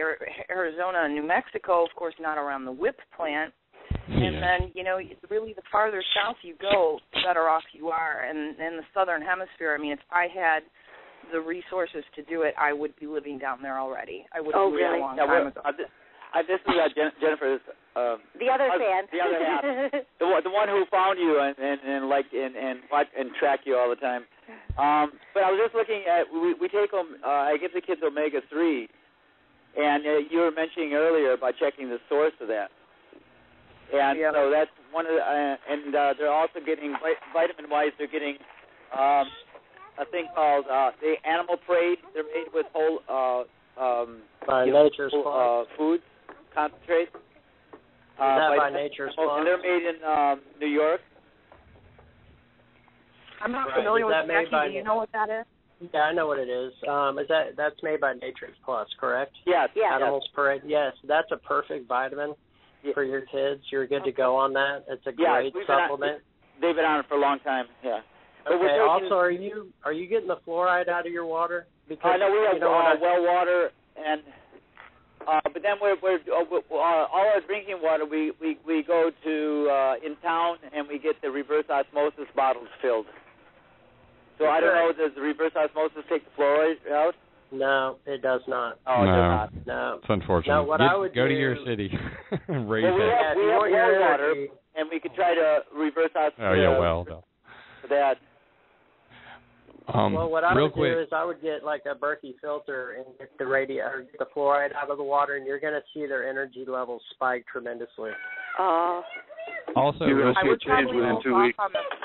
Arizona and New Mexico, of course, not around the whip plant. Yeah. And then, you know, it's really the farther south you go, the better off you are. And in the southern hemisphere, I mean, if I had the resources to do it, I would be living down there already. I would have oh, moved really? a long yeah, time ago. Uh, this, uh, this is uh, Jen- Jennifer. Uh, the other uh, fan. The other half. the, one, the one who found you and and, and like and and watch and track you all the time. Um, but I was just looking at we we take them. Uh, I give the kids omega three, and uh, you were mentioning earlier about checking the source of that. And yep. so that's one of the, uh, and uh, they're also getting vitamin wise. They're getting um, a thing called uh, the animal parade. They're made with whole uh, um, uh, you know, nature's whole, uh, foods concentrate. Uh, Is that by, by Nature's Plus? And they're made in um, New York. I'm not Right. familiar Is with that made Jackie. by Do you know what that is? Yeah, I know what it is. Um, is that that's made by Nature's Plus, correct? Yes. Yeah. Animals Parade. Yes, that's a perfect vitamin Yeah. for your kids. You're good to go on that. It's a Yeah, great we've been on- supplement. They've been on it for a long time. Yeah. But we're Okay. taking- Also, are you are you getting the fluoride out of your water? Because I know we have you know, uh, when I- well water, and uh, but then we're, we're uh, we- uh, all our drinking water we we we go to uh, in town and we get the reverse osmosis bottles filled. So I don't know, does the reverse osmosis take the fluoride out? No, it does not. Oh, it No. does not. No. It's unfortunate. No, what Get- I would go to do- your city and raise Well, we that. have, we if you have want your well water, energy- and we could try to reverse osmosis. Oh, yeah, well, no. For that. Um, well, what I real would quick, do is I would get like a Berkey filter and get the radio or get the fluoride out of the water, and you're going to see their energy levels spike tremendously. Oh. also, You're real going to see quick, a change within two weeks.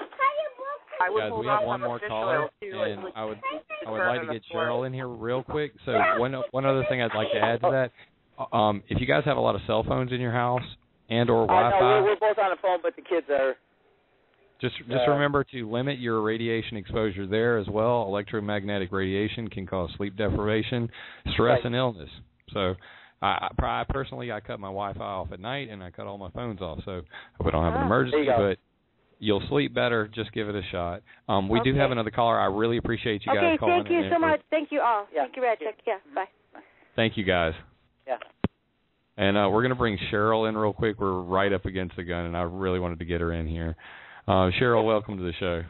I would guys, hold we have off one on more the fish caller, oil, too, and until I would you I would like to determine get the fluoride. Cheryl in here real quick. So one one other thing I'd like to add to that, um, if you guys have a lot of cell phones in your house and or Uh, Wi-Fi, no, we're, we're both on the phone, but the kids are. just just uh, remember to limit your radiation exposure there as well. Electromagnetic radiation can cause sleep deprivation, stress, Right. and illness. So. I, I personally, I cut my Wi-Fi off at night, and I cut all my phones off. So if we don't have an Ah, emergency, there you go. but you'll sleep better. Just give it a shot. Um, we do Okay. have another caller. I really appreciate you Okay, guys calling. thank you in. so much. Thank you all. Yeah. Thank you, Ratchet. Yeah, bye. Thank you, guys. Yeah. And uh, we're going to bring Cheryl in real quick. We're right up against the gun, and I really wanted to get her in here. Uh, Cheryl, welcome to the show.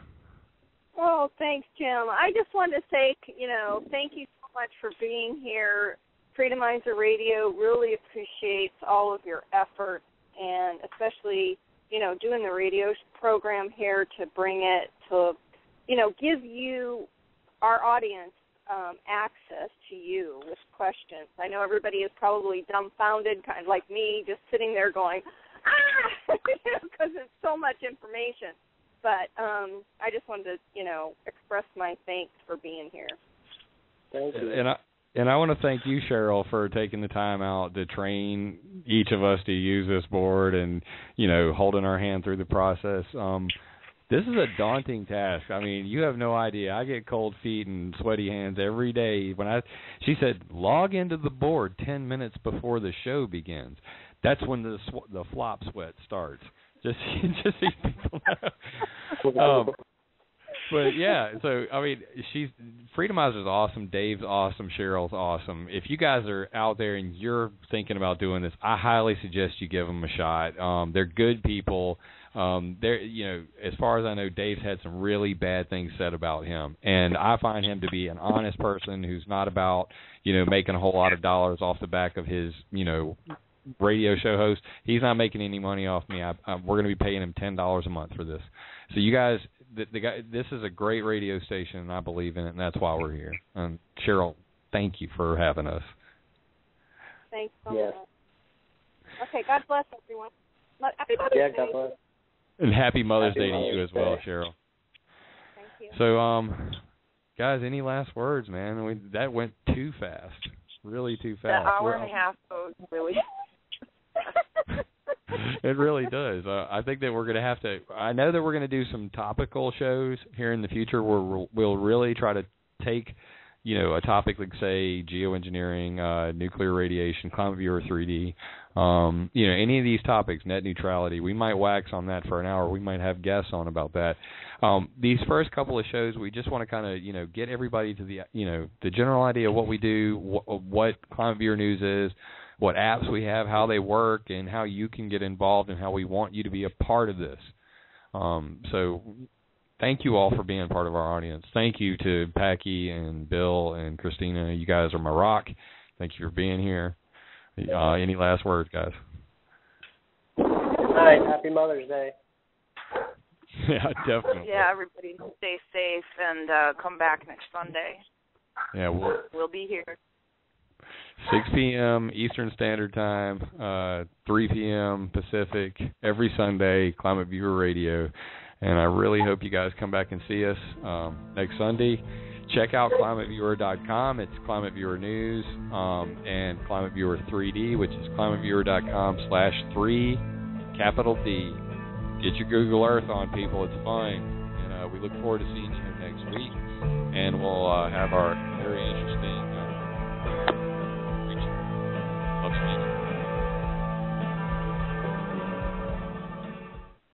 Oh, thanks, Jim. I just wanted to say, you know, thank you so much for being here. Freedomizer Radio really appreciates all of your effort, and especially, you know, doing the radio program here to bring it to, you know, give you, our audience, um, access to you with questions. I know everybody is probably dumbfounded, kind of like me, just sitting there going, ah, because it's so much information. But um, I just wanted to, you know, express my thanks for being here. Thank you. And I and I want to thank you, Cheryl, for taking the time out to train each of us to use this board and, you know, holding our hand through the process. Um, this is a daunting task. I mean, you have no idea. I get cold feet and sweaty hands every day. When I, she said, log into the board ten minutes before the show begins. That's when the sw- the flop sweat starts. Just, just so people know. Um, but yeah, so I mean, she's Freedomizer's awesome. Dave's awesome. Cheryl's awesome. If you guys are out there and you're thinking about doing this, I highly suggest you give them a shot. Um, they're good people. Um, they're, you know, as far as I know, Dave's had some really bad things said about him, and I find him to be an honest person who's not about, you know, making a whole lot of dollars off the back of his, you know, radio show host. He's not making any money off me. I, I, we're going to be paying him ten dollars a month for this. So you guys, the, the guy, this is a great radio station, and I believe in it, and that's why we're here. And Cheryl, thank you for having us. Thanks so Yes. much. Okay, God bless everyone. Happy Mother's Yeah, Day. God bless. And happy Mother's Happy Day to Mother's you as well, Day. Cheryl. Thank you. So, um, guys, any last words, man? We, that went too fast, really too fast. The hour We're- and a half goes really. It really does. Uh, I think that we're going to have to. I know that we're going to do some topical shows here in the future where we'll, we'll really try to take, you know, a topic like, say, geoengineering, uh, nuclear radiation, climate viewer three D, um, you know, any of these topics, net neutrality. We might wax on that for an hour. We might have guests on about that. Um, these first couple of shows, we just want to kind of, you know, get everybody to the, you know, the general idea of what we do, wh- what climate viewer news is, what apps we have, how they work, and how you can get involved, and how we want you to be a part of this. Um, so thank you all for being part of our audience. Thank you to Packy and Bill and Christina. You guys are my rock. Thank you for being here. Uh, any last words, guys? Good night. Happy Mother's Day. Yeah, definitely. Yeah, everybody stay safe and uh, come back next Sunday. Yeah, we'll, We'll be here. six p.m. Eastern Standard Time, uh, three p.m. Pacific, every Sunday, Climate Viewer Radio. And I really hope you guys come back and see us um, next Sunday. check out climate viewer dot com. It's Climate Viewer News, um, and Climate Viewer three D, which is climate viewer dot com slash three, capital D. Get your Google Earth on, people. It's fun. And uh, we look forward to seeing you next week. And we'll uh, have our very interesting uh,